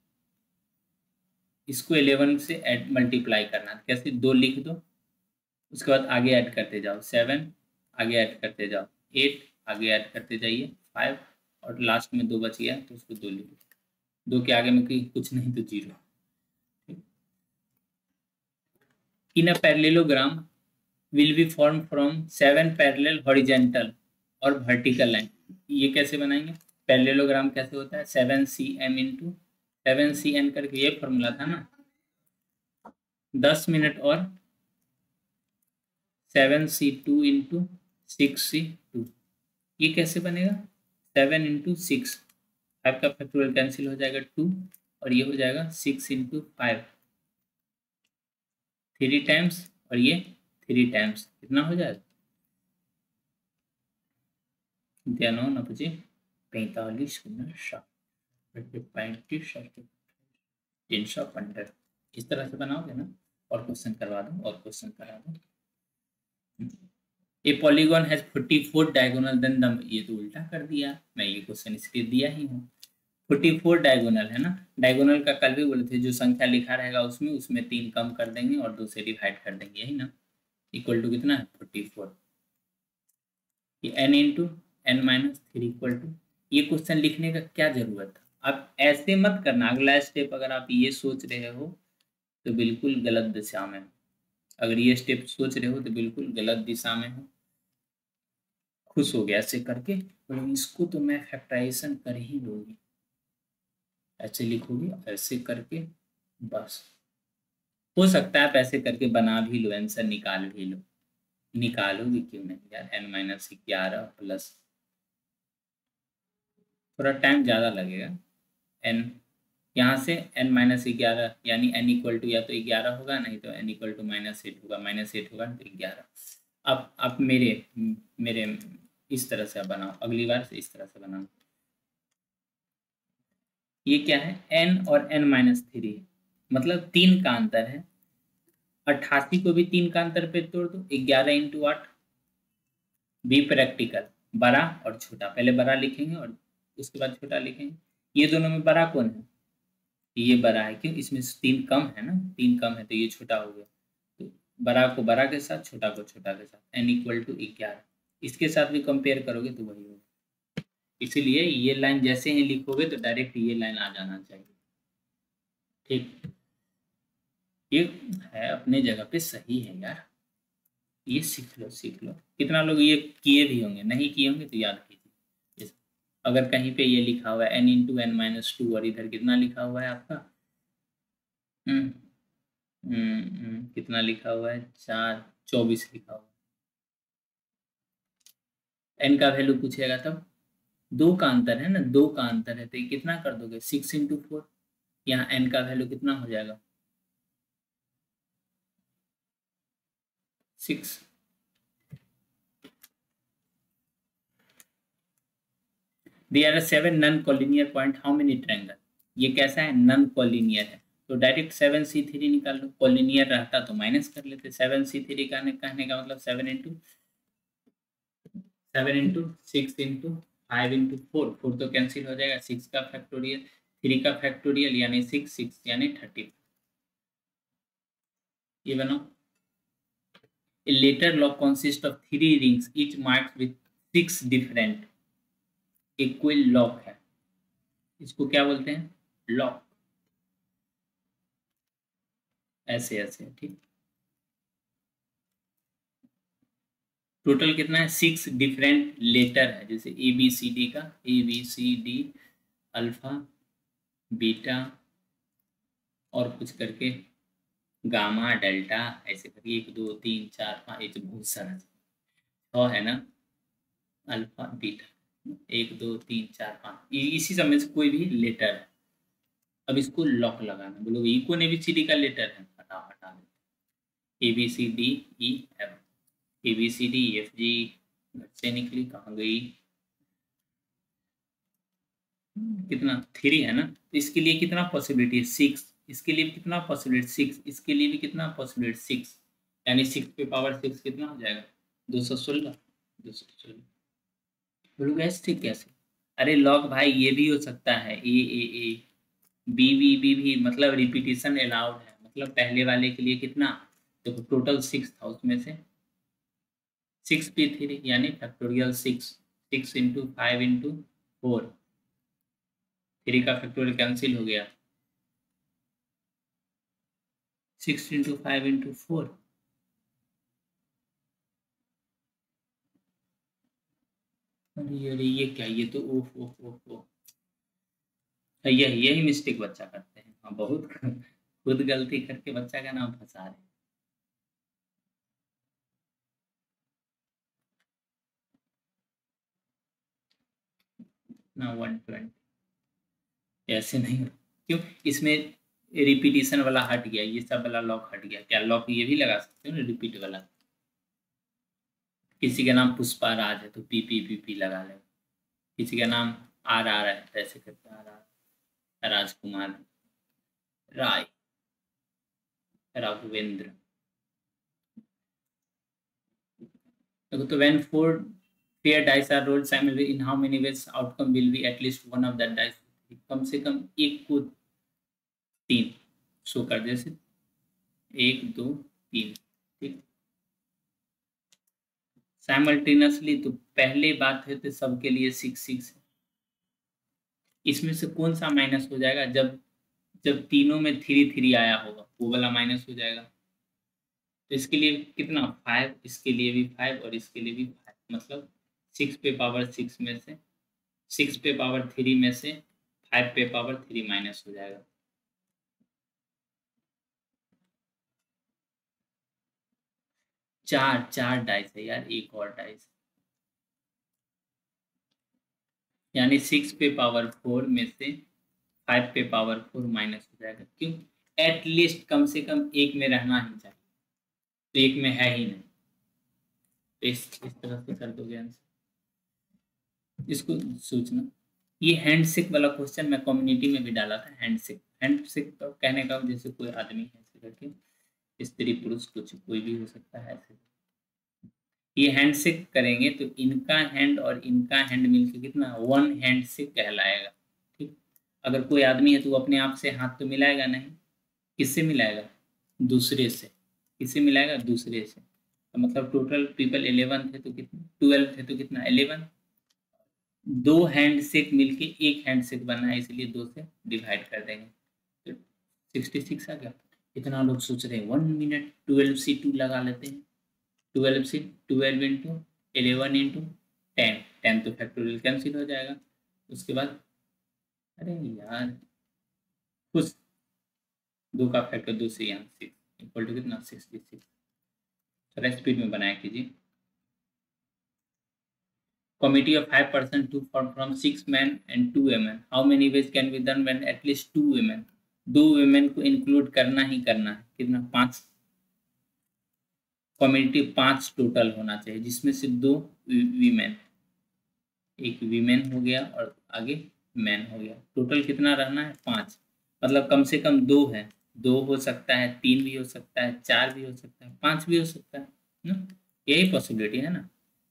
इसको इलेवन से ऐड मल्टीप्लाई करना है, कैसे, दो लिख दो, उसके बाद आगे ऐड करते जाओ, सेवन आगे ऐड करते जाओ, एट आगे ऐड करते जाइए, फाइव, और लास्ट में दो बच गया तो उसको दो लिख दो, दो के आगे में कुछ नहीं तो zero. In a parallelogram will be formed from seven parallel horizontal और vertical line। ये कैसे बनाएंगे, पैरेललोग्राम कैसे होता है, seven C M into seven C N करके ये फॉर्मूला था ना, दस मिनट और seven C two into six C two, ये कैसे बनेगा, सेवन इंटू सिक्स, फाइव का फैक्टोरियल कैंसिल हो जाएगा टू, और ये हो जाएगा six into five, three times, और ये थ्री टाइम्स, कितना हो जाएगा, ध्यान ना बचे, पैंतालीस गुना सात, पैंतीस तीन सौ पंद्रह, इस तरह से बनाओगे ना, और क्वेश्चन करवा दो, और क्वेश्चन करा दो। A polygon has forty four diagonal then the, ये तो उल्टा कर दिया, मैं ये क्वेश्चन इसलिए दिया ही हूँ, फोर्टी फोर डायगोनल है ना, डायगोनल का कल भी बोले थे, जो संख्या लिखा रहेगा उसमें उसमें तीन कम कर देंगे और दो से डिवाइड कर देंगे, यही ना, इक्वल टू कितना है फोर्टी फोर, ये N into N minus three equal to, ये क्वेश्चन लिखने का क्या जरूरत है, आप ऐसे मत करना, अगला स्टेप अगर आप ये सोच रहे हो तो बिल्कुल गलत दिशा में हो, अगर ये स्टेप सोच रहे हो तो बिल्कुल गलत दिशा में हो। खुश हो गया ऐसे करके, बोले इसको तो मैं फैक्टराइजेशन कर ही लूंगी, ऐसे लिखोगे ऐसे करके, बस हो सकता है आप ऐसे करके बना भी लो, आंसर निकाल भी लो, निकालोगे क्यों नहीं यार, एन माइनस ग्यारह प्लस, थोड़ा टाइम ज़्यादा लगेगा, एन यहाँ से एन माइनस ग्यारह, यानी एन इक्वल टू या तो ग्यारह होगा, नहीं तो N equal to minus eight होगा, माइनस एट होगा तो ग्यारह। अब आप मेरे मेरे इस तरह से बनाओ, अगली बार से इस तरह से बनाओ, ये क्या है, एन और एन माइनस थ्री, मतलब तीन का अंतर है, अट्ठासी को भी तीन का अंतर पे तोड़ दो, ग्यारह इंटू आठ, बी प्रैक्टिकल, बड़ा और छोटा, पहले बड़ा लिखेंगे और उसके बाद छोटा लिखेंगे, ये दोनों में बड़ा कौन है, ये बड़ा है, क्यों, इसमें तीन कम है ना, तीन कम है तो ये छोटा हो गया, तो बड़ा को बड़ा के साथ, छोटा को छोटा के साथ, एन इक्वल टू ग्यारह, इसके साथ भी कंपेयर करोगे तो वही होगा, इसीलिए ये लाइन जैसे ही लिखोगे तो डायरेक्ट ये लाइन आ जाना चाहिए, ठीक, ये है अपने जगह पे सही है यार, ये सीख लो सीख लो। कितना लोग ये किए भी होंगे, नहीं किए होंगे तो याद कीजिए। अगर कहीं पे ये लिखा हुआ है N into N minus two और इधर कितना लिखा हुआ है आपका, हम्म हम्म कितना लिखा हुआ है, चार चौबीस लिखा हुआ है। एन का वैल्यू पूछेगा तब, दो का अंतर है ना, दो का अंतर है तो ये कितना कर दोगे, सिक्स इंटू फोर। यहाँ एन का वैल्यू कितना हो जाएगा, six. There are seven non collinear point, how many triangle. ये कैसा है, नॉन कोलिनियर है, तो डायरेक्ट सेवन सी थ्री निकाल लो। कोलिनियर रहता तो माइनस कर लेते। सेवन सी थ्री कहने कहने का मतलब seven into seven into six into five into four, four तो कैंसिल हो जाएगा, सिक्स का फैक्टोरियल, थ्री का फैक्टोरियल यानी सिक्स, सिक्स यानी थर्टी। ये बनाओ। A later log consists of three rings each marked with six different, एक कोई लॉक है, इसको क्या बोलते हैं, लॉक। ऐसे ऐसे ठीक। टोटल कितना है, सिक्स डिफरेंट लेटर है, जैसे ए बी सी डी का, A B C D alpha beta और कुछ करके गामा डेल्टा, ऐसे करके एक दो तीन चार पाँच, ये तो बहुत सारा छः है ना, अल्फा बीटा एक दो तीन चार पाँच, इसी समय से कोई भी लेटर है। अब इसको लॉक लगाना, बोलो इको ने भी सी डी का लेटर है, हटा हटा A B C D E F, A B C D F G से निकली, कहाँ गई, कितना थ्री है ना, तो इसके लिए कितना पॉसिबिलिटी है, सिक्स। इसके लिए भी कितना पॉसिबिलिटी, सिक्स। इसके लिए भी कितना पॉसिबिलिटी, सिक्स। यानी सिक्स पे पावर सिक्स कितना हो जाएगा, दो सौ सोलह। दो सौ सोलह बोलो ऐसे ठीक कैसे, अरे लॉग भाई ये भी हो सकता है, A A A B B B भी, मतलब रिपीटिशन अलाउड है, मतलब पहले वाले के लिए कितना, देखो टोटल सिक्स था, उसमें से सिक्स पी थ्री यानी factorial six, six into five into four, three का फैक्टोरियल कैंसिल हो गया, six into five into four, अरे अरे ये क्या, ये तो ओफ ओफ ओफ ओफ, यही यही मिस्टेक बच्चा करते हैं, हाँ बहुत खुद गलती करके बच्चा का नाम फंसा रहे हैं। ना वन ट्वेंटी ऐसे नहीं, क्यों, इसमें रिपीटिशन वाला हट गया, ये सब वाला लॉक हट गया, क्या लॉक ये भी लगा सकते हो ना, रिपीट वाला। किसी का नाम पुष्पा राज है तो पी पी पी पी लगा ले, किसी का नाम आर आर है तो ऐसे करते आर आर, राजकुमार राय, राघवेंद्र। तो when four pair dice are rolled simultaneously, in how many ways outcome will be at least one of that dice, कम से कम एक को तीन शो कर, जैसे एक दो तीन, ठीक। साइमल्टेनियसली तो पहले बात है तो सबके लिए सिक्स सिक्स है, इसमें से कौन सा माइनस हो जाएगा, जब जब तीनों में थ्री थ्री आया होगा वो वाला माइनस हो जाएगा, तो इसके लिए कितना फाइव, इसके लिए भी फाइव और इसके लिए भी फाइव, मतलब सिक्स पे पावर सिक्स में से, सिक्स पे पावर थ्री में से फाइव पे पावर थ्री माइनस हो जाएगा। चार चार डाइस है यार, एक और डाइस, यानी सिक्स पे पावर फोर में से फाइव पे पावर फोर माइनस हो जाएगा, क्यों, एटलीस्ट कम से कम एक में रहना ही चाहिए, तो एक में है ही नहीं, तो इस इस तरह से कर दोगे आंसर। इसको सोचना, ये हैंडशेक वाला क्वेश्चन मैं कम्युनिटी में भी डाला था, हैंडशेक, हैंडशेक तो कहने का जैसे कोई आदमी है ऐसे करके, स्त्री पुरुष कुछ कोई भी हो सकता है ऐसे, ये हैंडशेक करेंगे तो इनका हैंड और इनका हैंड मिलकर कितना, वन हैंड से कहलाएगा, ठीक। अगर कोई आदमी है तो वो अपने आप से हाथ तो मिलाएगा नहीं, किससे मिलाएगा, दूसरे से, किससे मिलाएगा, दूसरे से, तो मतलब टोटल पीपल इलेवन थे तो कितना, ट्वेल्व थे तो कितना, इलेवन, दो हैंड शेक मिलके एक हैंड शेक बना है, इसलिए दो से डिवाइड कर देंगे तो सिक्सटी सिक्स आ गया। इतना लोग सोच रहे हैं one minute twelve C two लगा लेते हैं, ट्वेल्व से twelve into eleven into ten, ten तो फैक्टोरियल कैंसिल हो जाएगा। उसके बाद अरे यार कुछ दो का फैक्टर दो से यहाँ सिक्स इक्वल टू कितना सिक्सटी सिक्स। थोड़ा स्पीड में बनाया कीजिए। Committee of five person to form from six men and two women. How many ways can be done when at least two women? दो women को include करना ही करना है। कितना पांच कम्युनिटी पांच टोटल होना चाहिए जिसमें से दो वीमेन, एक वीमेन हो गया और आगे मैन हो गया। टोटल कितना रहना है पांच, मतलब कम से कम दो है, दो हो सकता है, तीन भी हो सकता है, चार भी हो सकता है, पांच भी हो सकता है ना, यही पॉसिबिलिटी है ना।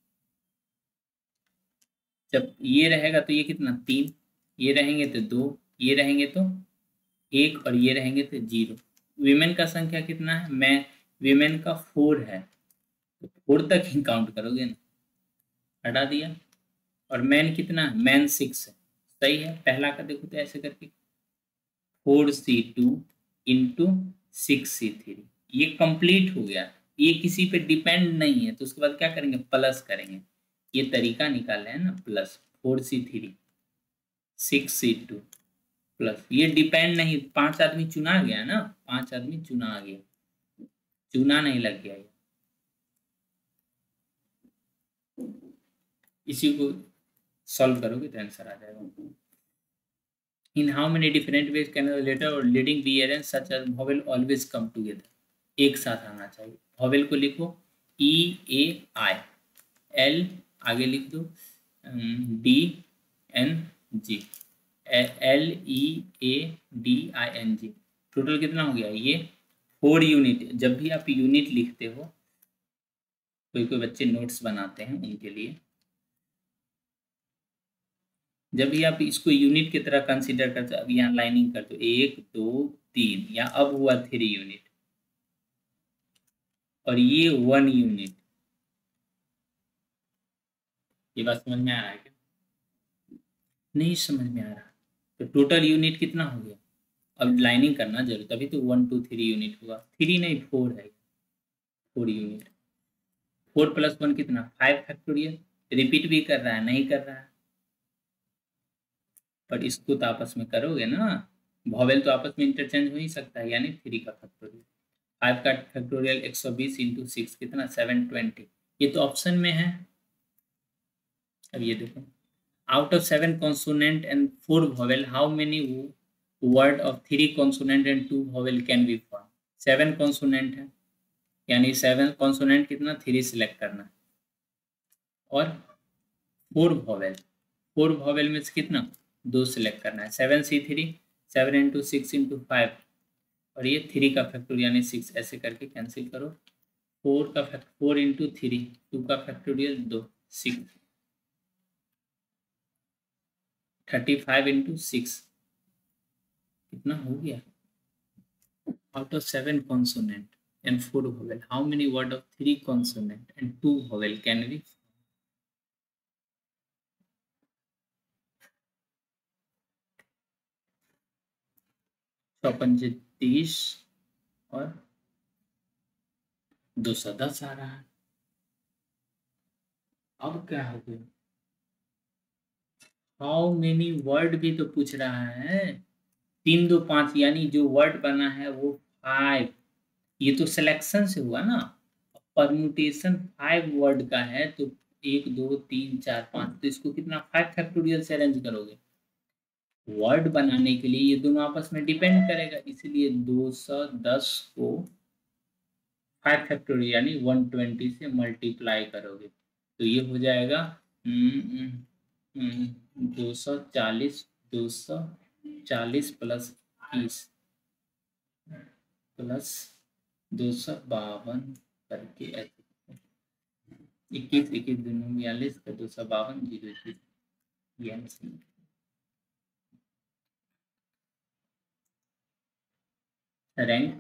जब ये रहेगा तो ये कितना तीन, ये रहेंगे तो दो, ये रहेंगे तो एक और ये रहेंगे तो जीरो। वीमेन का संख्या कितना है, मैं वीमेन का फोर है तो फोर तक ही काउंट करोगे ना, हटा दिया। और मैन कितना है, मैन सिक्स है, सही है। पहला का देखो तो ऐसे करके four C two into six C three, ये कंप्लीट हो गया, ये किसी पे डिपेंड नहीं है। तो उसके बाद क्या करेंगे, प्लस करेंगे। ये तरीका निकाले है ना, plus four C three six C two plus, ये डिपेंड नहीं, पांच आदमी चुना गया ना, पांच आदमी चुना गया, चुना नहीं लग गया। ये इसी को सॉल्व करोगे तो आंसर आ जाएगा। In how many different ways can letter और leading be arrange such as vowel always come together, एक साथ आना चाहिए। वॉवेल को लिखो ई ए आई, एल आगे लिख दो D N G, L E A D I N G. Total कितना हो गया, ये फोर यूनिट। जब भी आप यूनिट लिखते हो, कोई कोई बच्चे नोट्स बनाते हैं उनके लिए, जब भी आप इसको यूनिट की तरह कंसीडर करते हो, अब यहाँ लाइनिंग करते हो एक दो तीन, यहाँ अब हुआ थ्री यूनिट और ये वन यूनिट। ये बात समझ में आ रहा है क्या, नहीं समझ में आ रहा? तो टोटल यूनिट कितना हो गया, अब लाइनिंग करना जरूर, तभी तो वन टू थ्री यूनिट हुआ। थ्री नहीं फोर है, four unit. Four plus one कितना, फाइव फैक्टोरियल। रिपीट भी कर रहा है, नहीं कर रहा है, पर इसको तो आपस में करोगे ना, वॉवेल तो आपस में इंटरचेंज हो ही सकता है, यानी थ्री का फैक्टोरियल। फाइव का फैक्टोरियल एक सौ बीस इंटू सिक्स कितना सेवन ट्वेंटी, ये तो ऑप्शन में है। अब ये देखो, out of seven consonant and four vowel, how many word of three consonant and two vowel can be formed? Seven consonant है, यानी सेवन कॉन्सोनेंट कितना थ्री सिलेक्ट करना, और फोर वॉवेल, फोर वॉवेल में से कितना दो सिलेक्ट करना है। Seven C three, seven into six into five, और ये थ्री का फैक्टोरियल यानी सिक्स, ऐसे करके कैंसिल करो। फोर का fact four into three, two का फैक्टोरियल दो, six, thirty five into six कितना हो गया। Out of seven consonant and four vowel, how many word of three consonant and two vowel can we? चौपन तीस और दो सौ दस आ रहा है। अब क्या हो गया, हाउ मेनी वर्ड भी तो पूछ रहा है, तीन दो पांच, यानी जो वर्ड बना है वो फाइव, ये तो सिलेक्शन से हुआ ना। परम्यूटेशन फाइव वर्ड का है तो एक दो तीन चार पांच, तो इसको कितना फाइव फैक्टोरियल से अरेंज करोगे। वर्ड बनाने के लिए ये दोनों आपस में डिपेंड करेगा, इसलिए दो सौ दस को फाइव फैक्टोरियल यानी वन ट्वेंटी से मल्टीप्लाई करोगे तो ये हो जाएगा दो सौ चालीस, दो सौ चालीस प्लस तीस प्लस दो सौ बावन करके ऐसे, इक्कीस इक्कीस दोनों बयालीस का दो सौ बावन जीरो इक्कीस। रैंक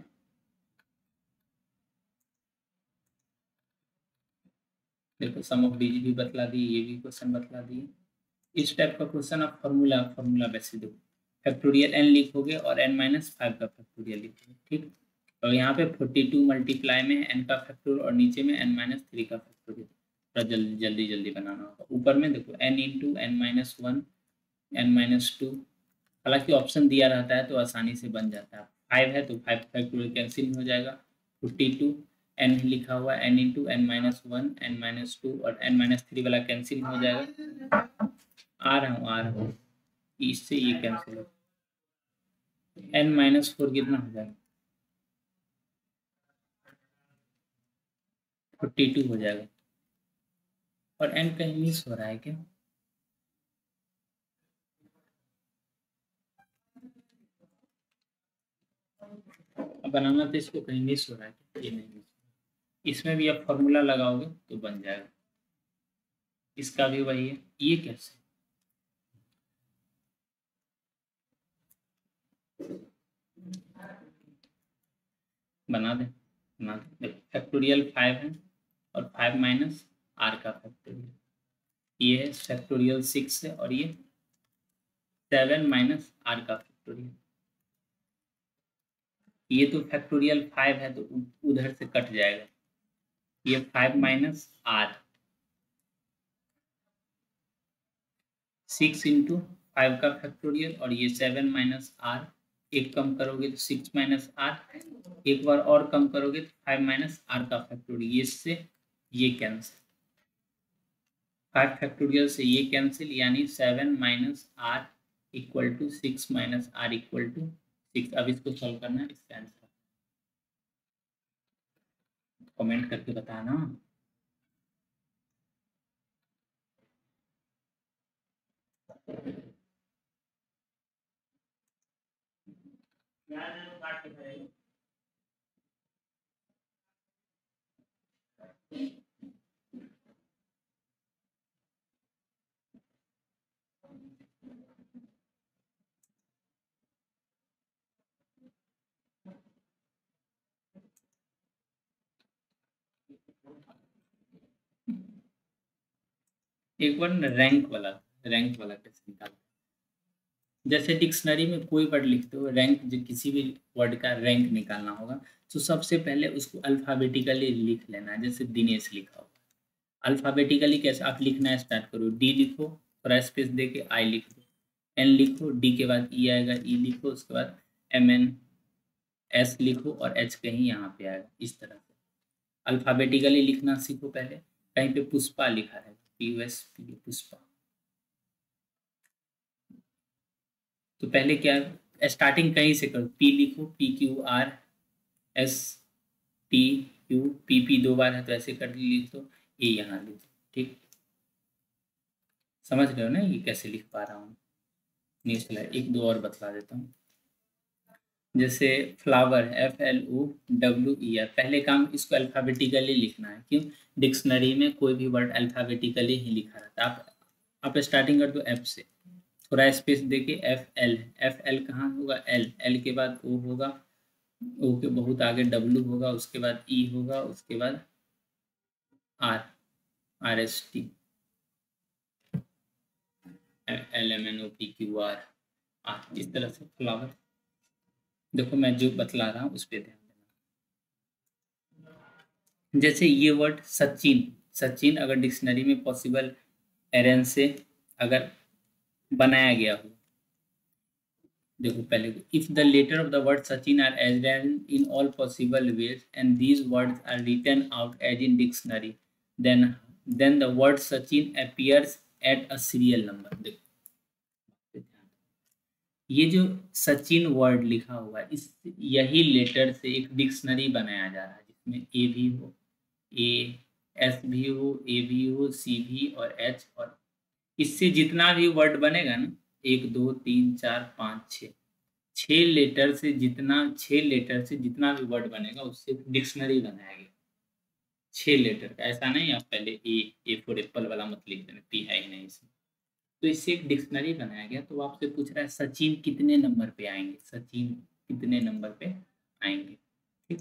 देखो, सम ऑफ डिजिट भी बतला दी, ये भी क्वेश्चन बतला दिए। इस टाइप का क्वेश्चन आप फॉर्मूला फॉर्मूला वैसे देखो, फैक्टोरियल एन लिखोगे और एन माइनस फाइव का फैक्टोरियल लिखोगे, ठीक। तो यहाँ पे फोर्टी टू मल्टीप्लाई में एन का फैक्टोरियल और नीचे में एन माइनस थ्री का फैक्टोरियल। थोड़ा जल्दी जल्दी जल्दी बनाना होगा। ऊपर में देखो N into N minus one N minus two, हालांकि ऑप्शन दिया रहता है तो आसानी से बन जाता है। फाइव है तो फाइव फैक्टोरियल कैंसिल हो जाएगा। फोर्टी टू एन लिखा हुआ N into N minus one N minus two और एन माइनस थ्री वाला कैंसिल हो जाएगा। आ रहा हूँ आ रहा हूँ इससे ये कैंसिल हो, एन माइनस फोर कितना हो जाएगा, फोर्टी टू हो जाएगा। और एन कहीं मिस हो रहा है क्या? अब बनाना तो इसको कहीं मिस हो रहा है क्या? ये नहीं मिस, इसमें भी आप फॉर्मूला लगाओगे तो बन जाएगा। इसका भी वही है। ये कैसे बना दे बना दे फैक्टोरियल फाइव है और फाइव माइनस आर का फैक्टोरियल, ये है फैक्टोरियल सिक्स है और ये सेवन माइनस आर का फैक्टोरियल। ये तो फैक्टोरियल फाइव है तो उधर से कट जाएगा। ये five minus R, six into five का फैक्टोरियल और ये सेवन माइनस आर, एक कम करोगे तो सिक्स माइनस आर, एक बार और कम करोगे तो फाइव माइनस आर का फैक्टोरियल, इससे ये कैंसिल, फाइव फैक्टोरियल से ये कैंसिल, यानी seven minus R equal to six minus R equal to six. अब इसको सॉल्व करना है, इसका आंसर कमेंट करके बताना। एक बार रैंक वाला रैंक वाला कैसे निकालते, जैसे डिक्शनरी में कोई वर्ड लिखते हो, रैंक जो किसी भी वर्ड का रैंक निकालना होगा तो सबसे पहले उसको अल्फाबेटिकली लिख लेना है। जैसे दिनेश लिखा होगा, अल्फाबेटिकली कैसे आप लिखना स्टार्ट करो, डी लिखो, थोड़ा स्पेस दे के आई लिख दो, एन लिखो, डी के बाद ई आएगा, ई लिखो, उसके बाद एम एन एस लिखो और एच कहीं यहाँ पे आएगा। इस तरह से अल्फाबेटिकली लिखना सीखो पहले। कहीं पे पुष्पा लिखा है, P U S P Pushpa, तो पहले क्या स्टार्टिंग कहीं से करो, पी लिखो, P Q R S T U, P P दो बार है तो ऐसे कर लिख दो, ये यहाँ लिख दो। ठीक, समझ रहे हो ना ये कैसे लिख पा रहा हूँ? नेक्स्ट स्लाइड, एक दो और बतला देता हूँ। जैसे flower, F L O W E R, पहले काम इसको अल्फाबेटिकली लिखना है। क्यों? डिक्शनरी में कोई भी वर्ड अल्फाबेटिकली ही लिखा रहता है। आप आप स्टार्टिंग कर दो एफ से, थोड़ा स्पेस देके एफ एल, एफ एल कहाँ होगा, एल, एल के बाद ओ होगा, ओ के बहुत आगे डब्ल्यू होगा, उसके बाद ई e होगा, उसके बाद R, R S T, L M N O P Q R R, इस तरह से फ्लावर। देखो मैं जो बतला रहा हूँ उस पर ध्यान देना। जैसे ये वर्ड सचिन, सचिन अगर डिक्शनरी में पॉसिबल एरेंज से अगर बनाया गया हो, देखो पहले if the letter of the word Sachin are arranged in all possible ways and these words are written out as in dictionary, then then the word Sachin appears at a serial number. देखो ये जो सचिन वर्ड लिखा हुआ है, इस यही letter से एक डिक्शनरी बनाया जा रहा है जिसमें ए भी हो, ए एस भी हो, ए भी हो, सी भी और एच, और इससे जितना भी वर्ड बनेगा ना, एक दो तीन चार पाँच छः, छः लेटर से जितना छः लेटर से जितना भी वर्ड बनेगा उससे डिक्शनरी बनाया गया। छः लेटर का, ऐसा नहीं आप पहले ए ए फॉर एप्पल वाला मत लिख देना, पी है ही नहीं इसमें। तो इससे एक डिक्शनरी बनाया गया। तो आपसे पूछ रहा है सचिन कितने नंबर पे आएंगे, सचिन कितने नंबर पे आएंगे। ठीक,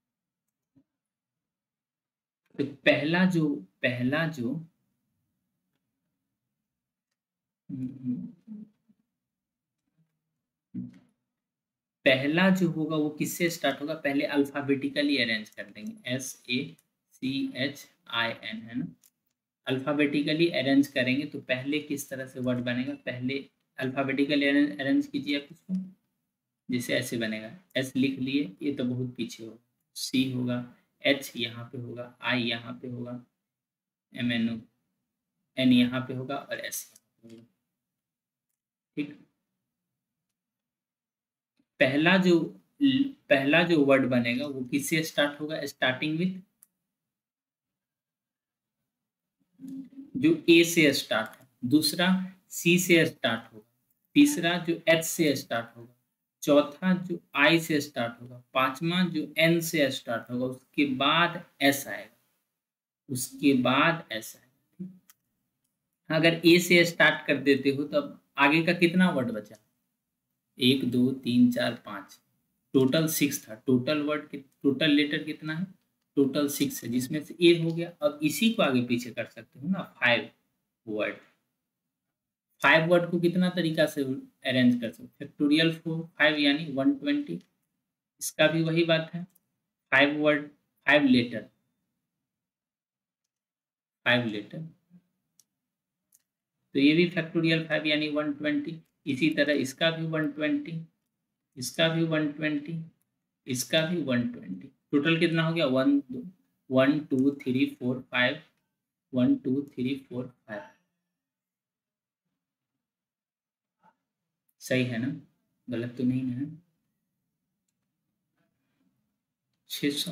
तो पहला जो पहला जो पहला जो होगा वो किससे स्टार्ट होगा, पहले अल्फाबेटिकली अरेंज कर देंगे, S A C H I N, है ना। अल्फाबेटिकली अरेंज करेंगे तो पहले किस तरह से वर्ड बनेगा, पहले अल्फाबेटिकली अरेंज कीजिए आप इसको, जैसे ऐसे बनेगा, एस लिख लिए, ये तो बहुत पीछे होगा, सी होगा, एच यहाँ पे होगा, आई यहाँ पे होगा, एम एन ओ एन यहाँ पे होगा और एस यहाँ पे होगा। ठीक, पहला जो पहला जो वर्ड बनेगा वो किससे स्टार्ट होगा, स्टार्टिंग विथ जो ए से स्टार्ट है, दूसरा सी से स्टार्ट होगा, तीसरा जो एच से स्टार्ट होगा, चौथा जो आई से स्टार्ट होगा, पांचवा जो एन से स्टार्ट होगा, उसके बाद एस आएगा, उसके बाद एस आएगा। अगर ए से स्टार्ट कर देते हो तो अब आगे का कितना वर्ड बचा, एक दो तीन चार पाँच, टोटल सिक्स था, टोटल वर्ड टोटल लेटर कितना है, टोटल सिक्स है, जिसमें से ए हो गया। अब इसी को आगे पीछे कर सकते हो ना, फाइव वर्ड, फाइव वर्ड को कितना तरीका से अरेंज कर सकते, फैक्टोरियल फोर फाइव यानी वन ट्वेंटी, इसका भी वही बात है, five word five letter, five letter, तो ये भी फैक्टोरियल फाइव यानी वन ट्वेंटी, इसी तरह इसका भी वन ट्वेंटी, इसका भी वन ट्वेंटी, इसका भी वन ट्वेंटी, टोटल कितना हो गया, one one two three four five, one two three four five, सही है ना, गलत तो नहीं है, छह सौ।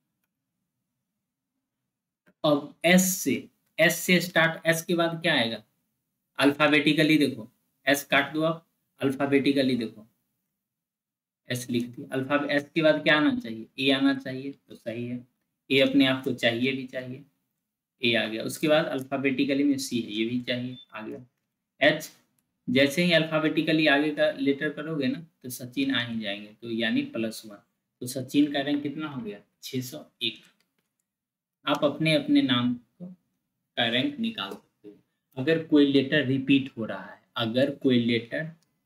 अब एस से एस से स्टार्ट, एस के बाद क्या आएगा, अल्फाबेटिकली देखो, एस काट दो आप, अल्फाबेटिकली देखो, एस लिख दिया, अल्फाबेट एस के बाद क्या आना चाहिए, ए आना चाहिए, तो सही है, ए अपने आप को चाहिए भी चाहिए, ए आ गया, उसके बाद अल्फाबेटिकली में सी है, ये भी चाहिए, आ गया, एच जैसे ही अल्फाबेटिकली आगे का लेटर करोगे ना तो सचिन आ ही जाएंगे, तो यानी प्लस वन, तो सचिन का रैंक कितना हो गया, छह सौ एक। आप अपने अपने नाम को का रैंक निकाल सकते हो। अगर कोई लेटर रिपीट हो रहा है, अगर कोई लेटर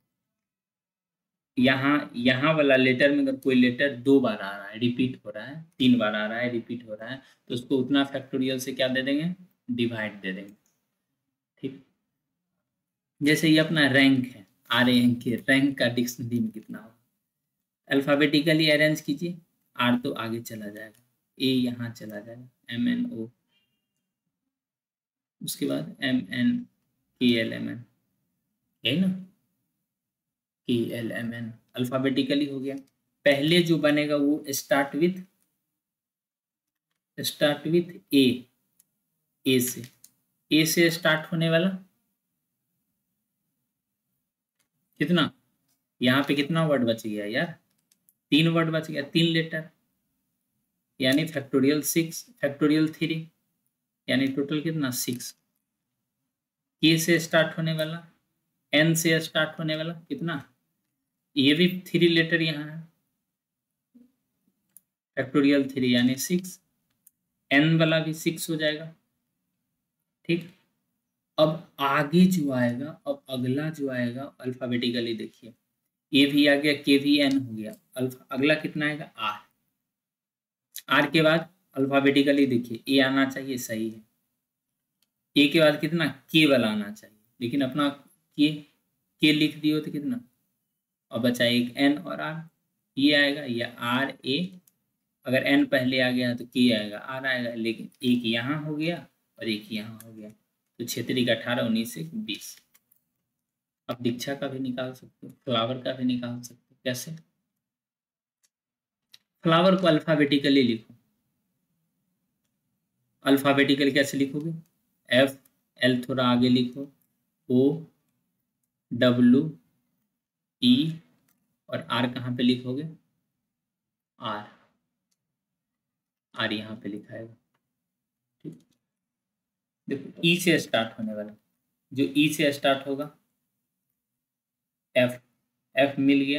यहाँ यहाँ वाला लेटर में अगर कोई लेटर दो बार आ रहा है, रिपीट हो रहा है, तीन बार आ रहा है, रिपीट हो रहा है, तो उसको उतना फैक्टोरियल से क्या दे देंगे, डिवाइड दे देंगे। ठीक, जैसे ये अपना रैंक है, R A N K, rank का डिक्शनरी में कितना हो, अल्फाबेटिकली अरेंज कीजिए, आर तो आगे चला जाएगा, ए यहाँ चला जाएगा, एम एन ओ, उसके बाद M N K L M N, यही ना, के एल एम एन अल्फाबेटिकली हो गया। पहले जो बनेगा वो start with start with A, A से ए से स्टार्ट होने वाला कितना, यहाँ पे कितना वर्ड बच गया यार, तीन वर्ड बच गया, तीन लेटर, यानी फैक्टोरियल सिक्स, फैक्टोरियल थ्री, यानी टोटल कितना सिक्स। के से स्टार्ट होने वाला, एन से स्टार्ट होने वाला कितना, ये भी थ्री लेटर यहाँ है, फैक्टोरियल थ्री यानी सिक्स, एन वाला भी सिक्स हो जाएगा। ठीक, अब आगे जो आएगा, अब अगला जो आएगा अल्फाबेटिकली देखिए, ए भी आ गया, के भी एन हो गया, अल्फा अगला कितना आएगा, आर, आर के बाद अल्फाबेटिकली देखिए ए आना चाहिए, सही है, ए के बाद कितना, के वाला आना चाहिए, लेकिन अपना के के लिख दियो तो कितना, और बचा एक एन और आर, ये आएगा, या आर ए, अगर एन पहले आ गया तो के आएगा, आर आएगा, लेकिन एक यहाँ हो गया और एक यहाँ हो गया, तो छेत्री का अठारह, उन्नीस एक बीस। अब दीक्षा का भी निकाल सकते हो, फ्लावर का भी निकाल सकते हो, कैसे, फ्लावर को अल्फाबेटिकली लिखो, अल्फाबेटिकली कैसे लिखोगे, एफ, एल थोड़ा आगे लिखो, ओ डब्ल्यू ई, और आर कहाँ पे लिखोगे, आर, आर यहाँ पे लिखा है। ठीक, देखो ई से स्टार्ट होने वाला, जो ई से स्टार्ट होगा, एफ, एफ मिल गया,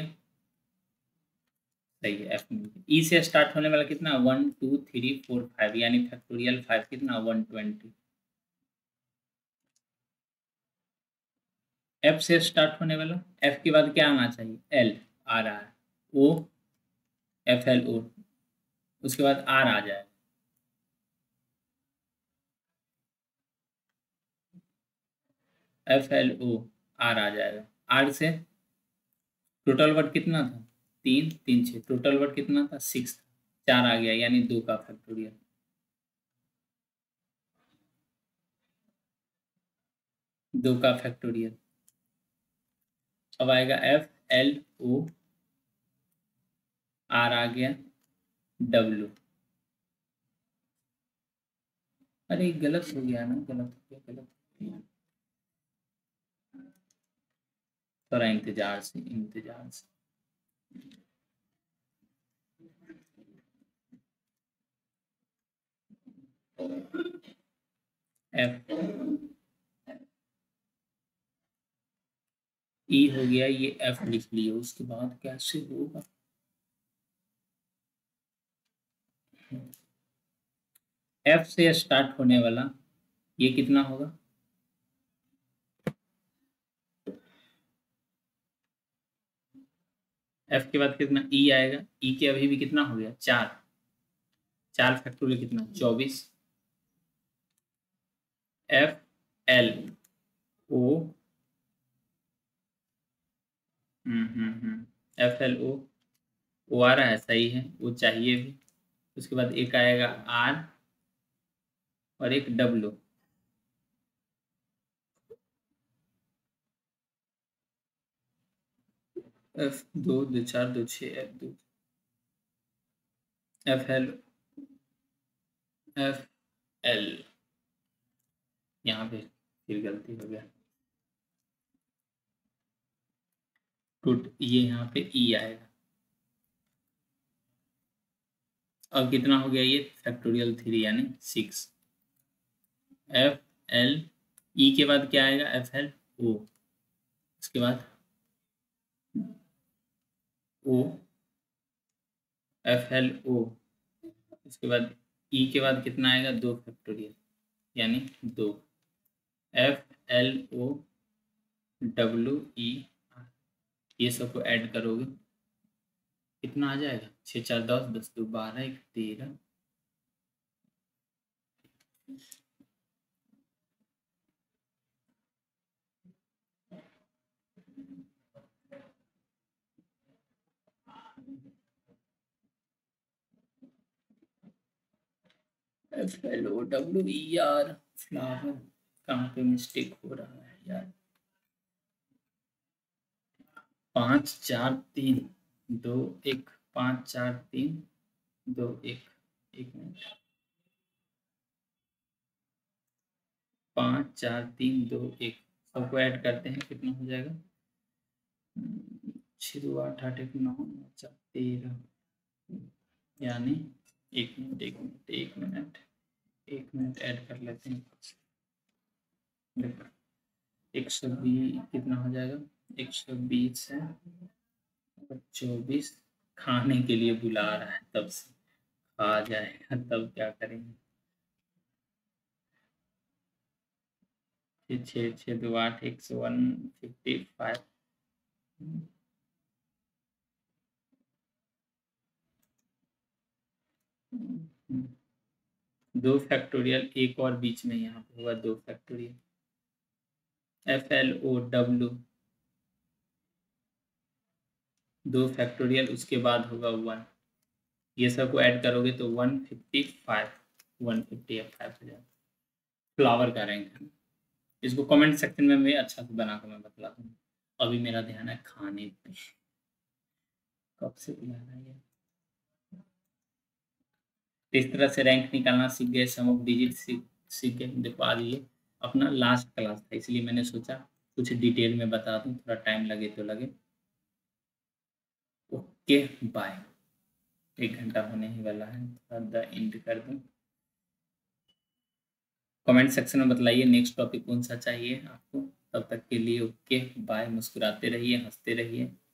सही है, एफ मिल गया। ई से स्टार्ट होने वाला कितना, one two three four five, यानी फैक्टोरियल फाइव कितना, वन ट्वेंटी। एफ से स्टार्ट होने वाला, एफ के बाद क्या आना चाहिए, एल आ रहा है, ओ एफ एल ओ, उसके बाद आर आ जाएगा, एफ एल ओ आर आ जाएगा। आर से टोटल वर्ड कितना था, तीन तीन छः, टोटल वर्ड कितना था, सिक्स था, चार आ गया, यानी दो का फैक्टोरियल। दो का फैक्टोरियल। अब आएगा एफ एल ओ, आर आ गया, डब्ल्यू। अरे गलत हो गया ना, गलत हो गया, गलत हो गया। थोड़ा इंतजार से, इंतजार से। एफ ई हो गया, ये एफ लिख लिया, उसके बाद कैसे होगा, एफ से स्टार्ट होने वाला ये कितना होगा, एफ के बाद कितना ई आएगा, ई के अभी भी कितना हो गया, चार, चार फैक्टोरियल कितना, चौबीस। F L O, hmm hmm hmm F L O, O आ रहा है, सही है, वो चाहिए भी। उसके बाद एक आएगा आर और एक डब्ल्यू। एफ दो दो चार दो छः, एफ दो, एफ एल, एफ एल, यहाँ पे फिर गलती हो गया, टूट, ये यहाँ पे ई आएगा। अब कितना हो गया ये, फैक्टोरियल थ्री यानी सिक्स। एफ एल ई के बाद क्या आएगा, एफ एल ओ, उसके बाद ओ, एफ एल ओ, उसके बाद ई के बाद कितना आएगा, दो फैक्टोरियल यानी दो, F L O W E R, ये सबको ऐड करोगे कितना आ जाएगा, छः चार दस, दस दो बारह, एक तेरह, F L O W E R, flower, कहाँ पे मिस्टेक हो रहा है यार, पाँच चार तीन दो एक, पाँच चार तीन दो एक, एक मिनट, पाँच चार तीन दो एक, सबको ऐड करते हैं, कितना हो जाएगा, छः दो आठ, आठ एक नौ, चार तेरह, यानी एक मिनट एक मिनट एक मिनट एक मिनट ऐड कर लेते हैं, देखो एक सौ बीस कितना हो जाएगा, एक सौ बीस है, चौबीस, खाने के लिए बुला रहा है, तब से खा जाएगा, तब क्या करेंगे, छः छः दो आठ, एक सौ वन फिफ्टी फाइव, दो फैक्टोरियल, एक और बीच में यहाँ पे हुआ दो factorial, F L O W दो फैक्टोरियल, उसके बाद होगा वन, ये सब को ऐड करोगे तो one fifty five, one fifty five हो जाएगा, फ्लावर का रैंक है। इसको कमेंट सेक्शन में मैं अच्छा से बना कर मैं बतला दूँ, अभी मेरा ध्यान है खाने पे, कब से बुला रहा है ये। इस तरह से रैंक निकालना सीख गए, सम ऑफ डिजिट सीख सीख गए। देखो आज ये अपना लास्ट क्लास था, इसलिए मैंने सोचा कुछ डिटेल में बता दूं, थोड़ा टाइम लगे तो लगे। ओके बाय, एक घंटा होने ही वाला है, थोड़ा द एंड कर दूं। कमेंट सेक्शन में बताइए नेक्स्ट टॉपिक कौन सा चाहिए आपको, तब तक के लिए ओके बाय, मुस्कुराते रहिए, हंसते रहिए।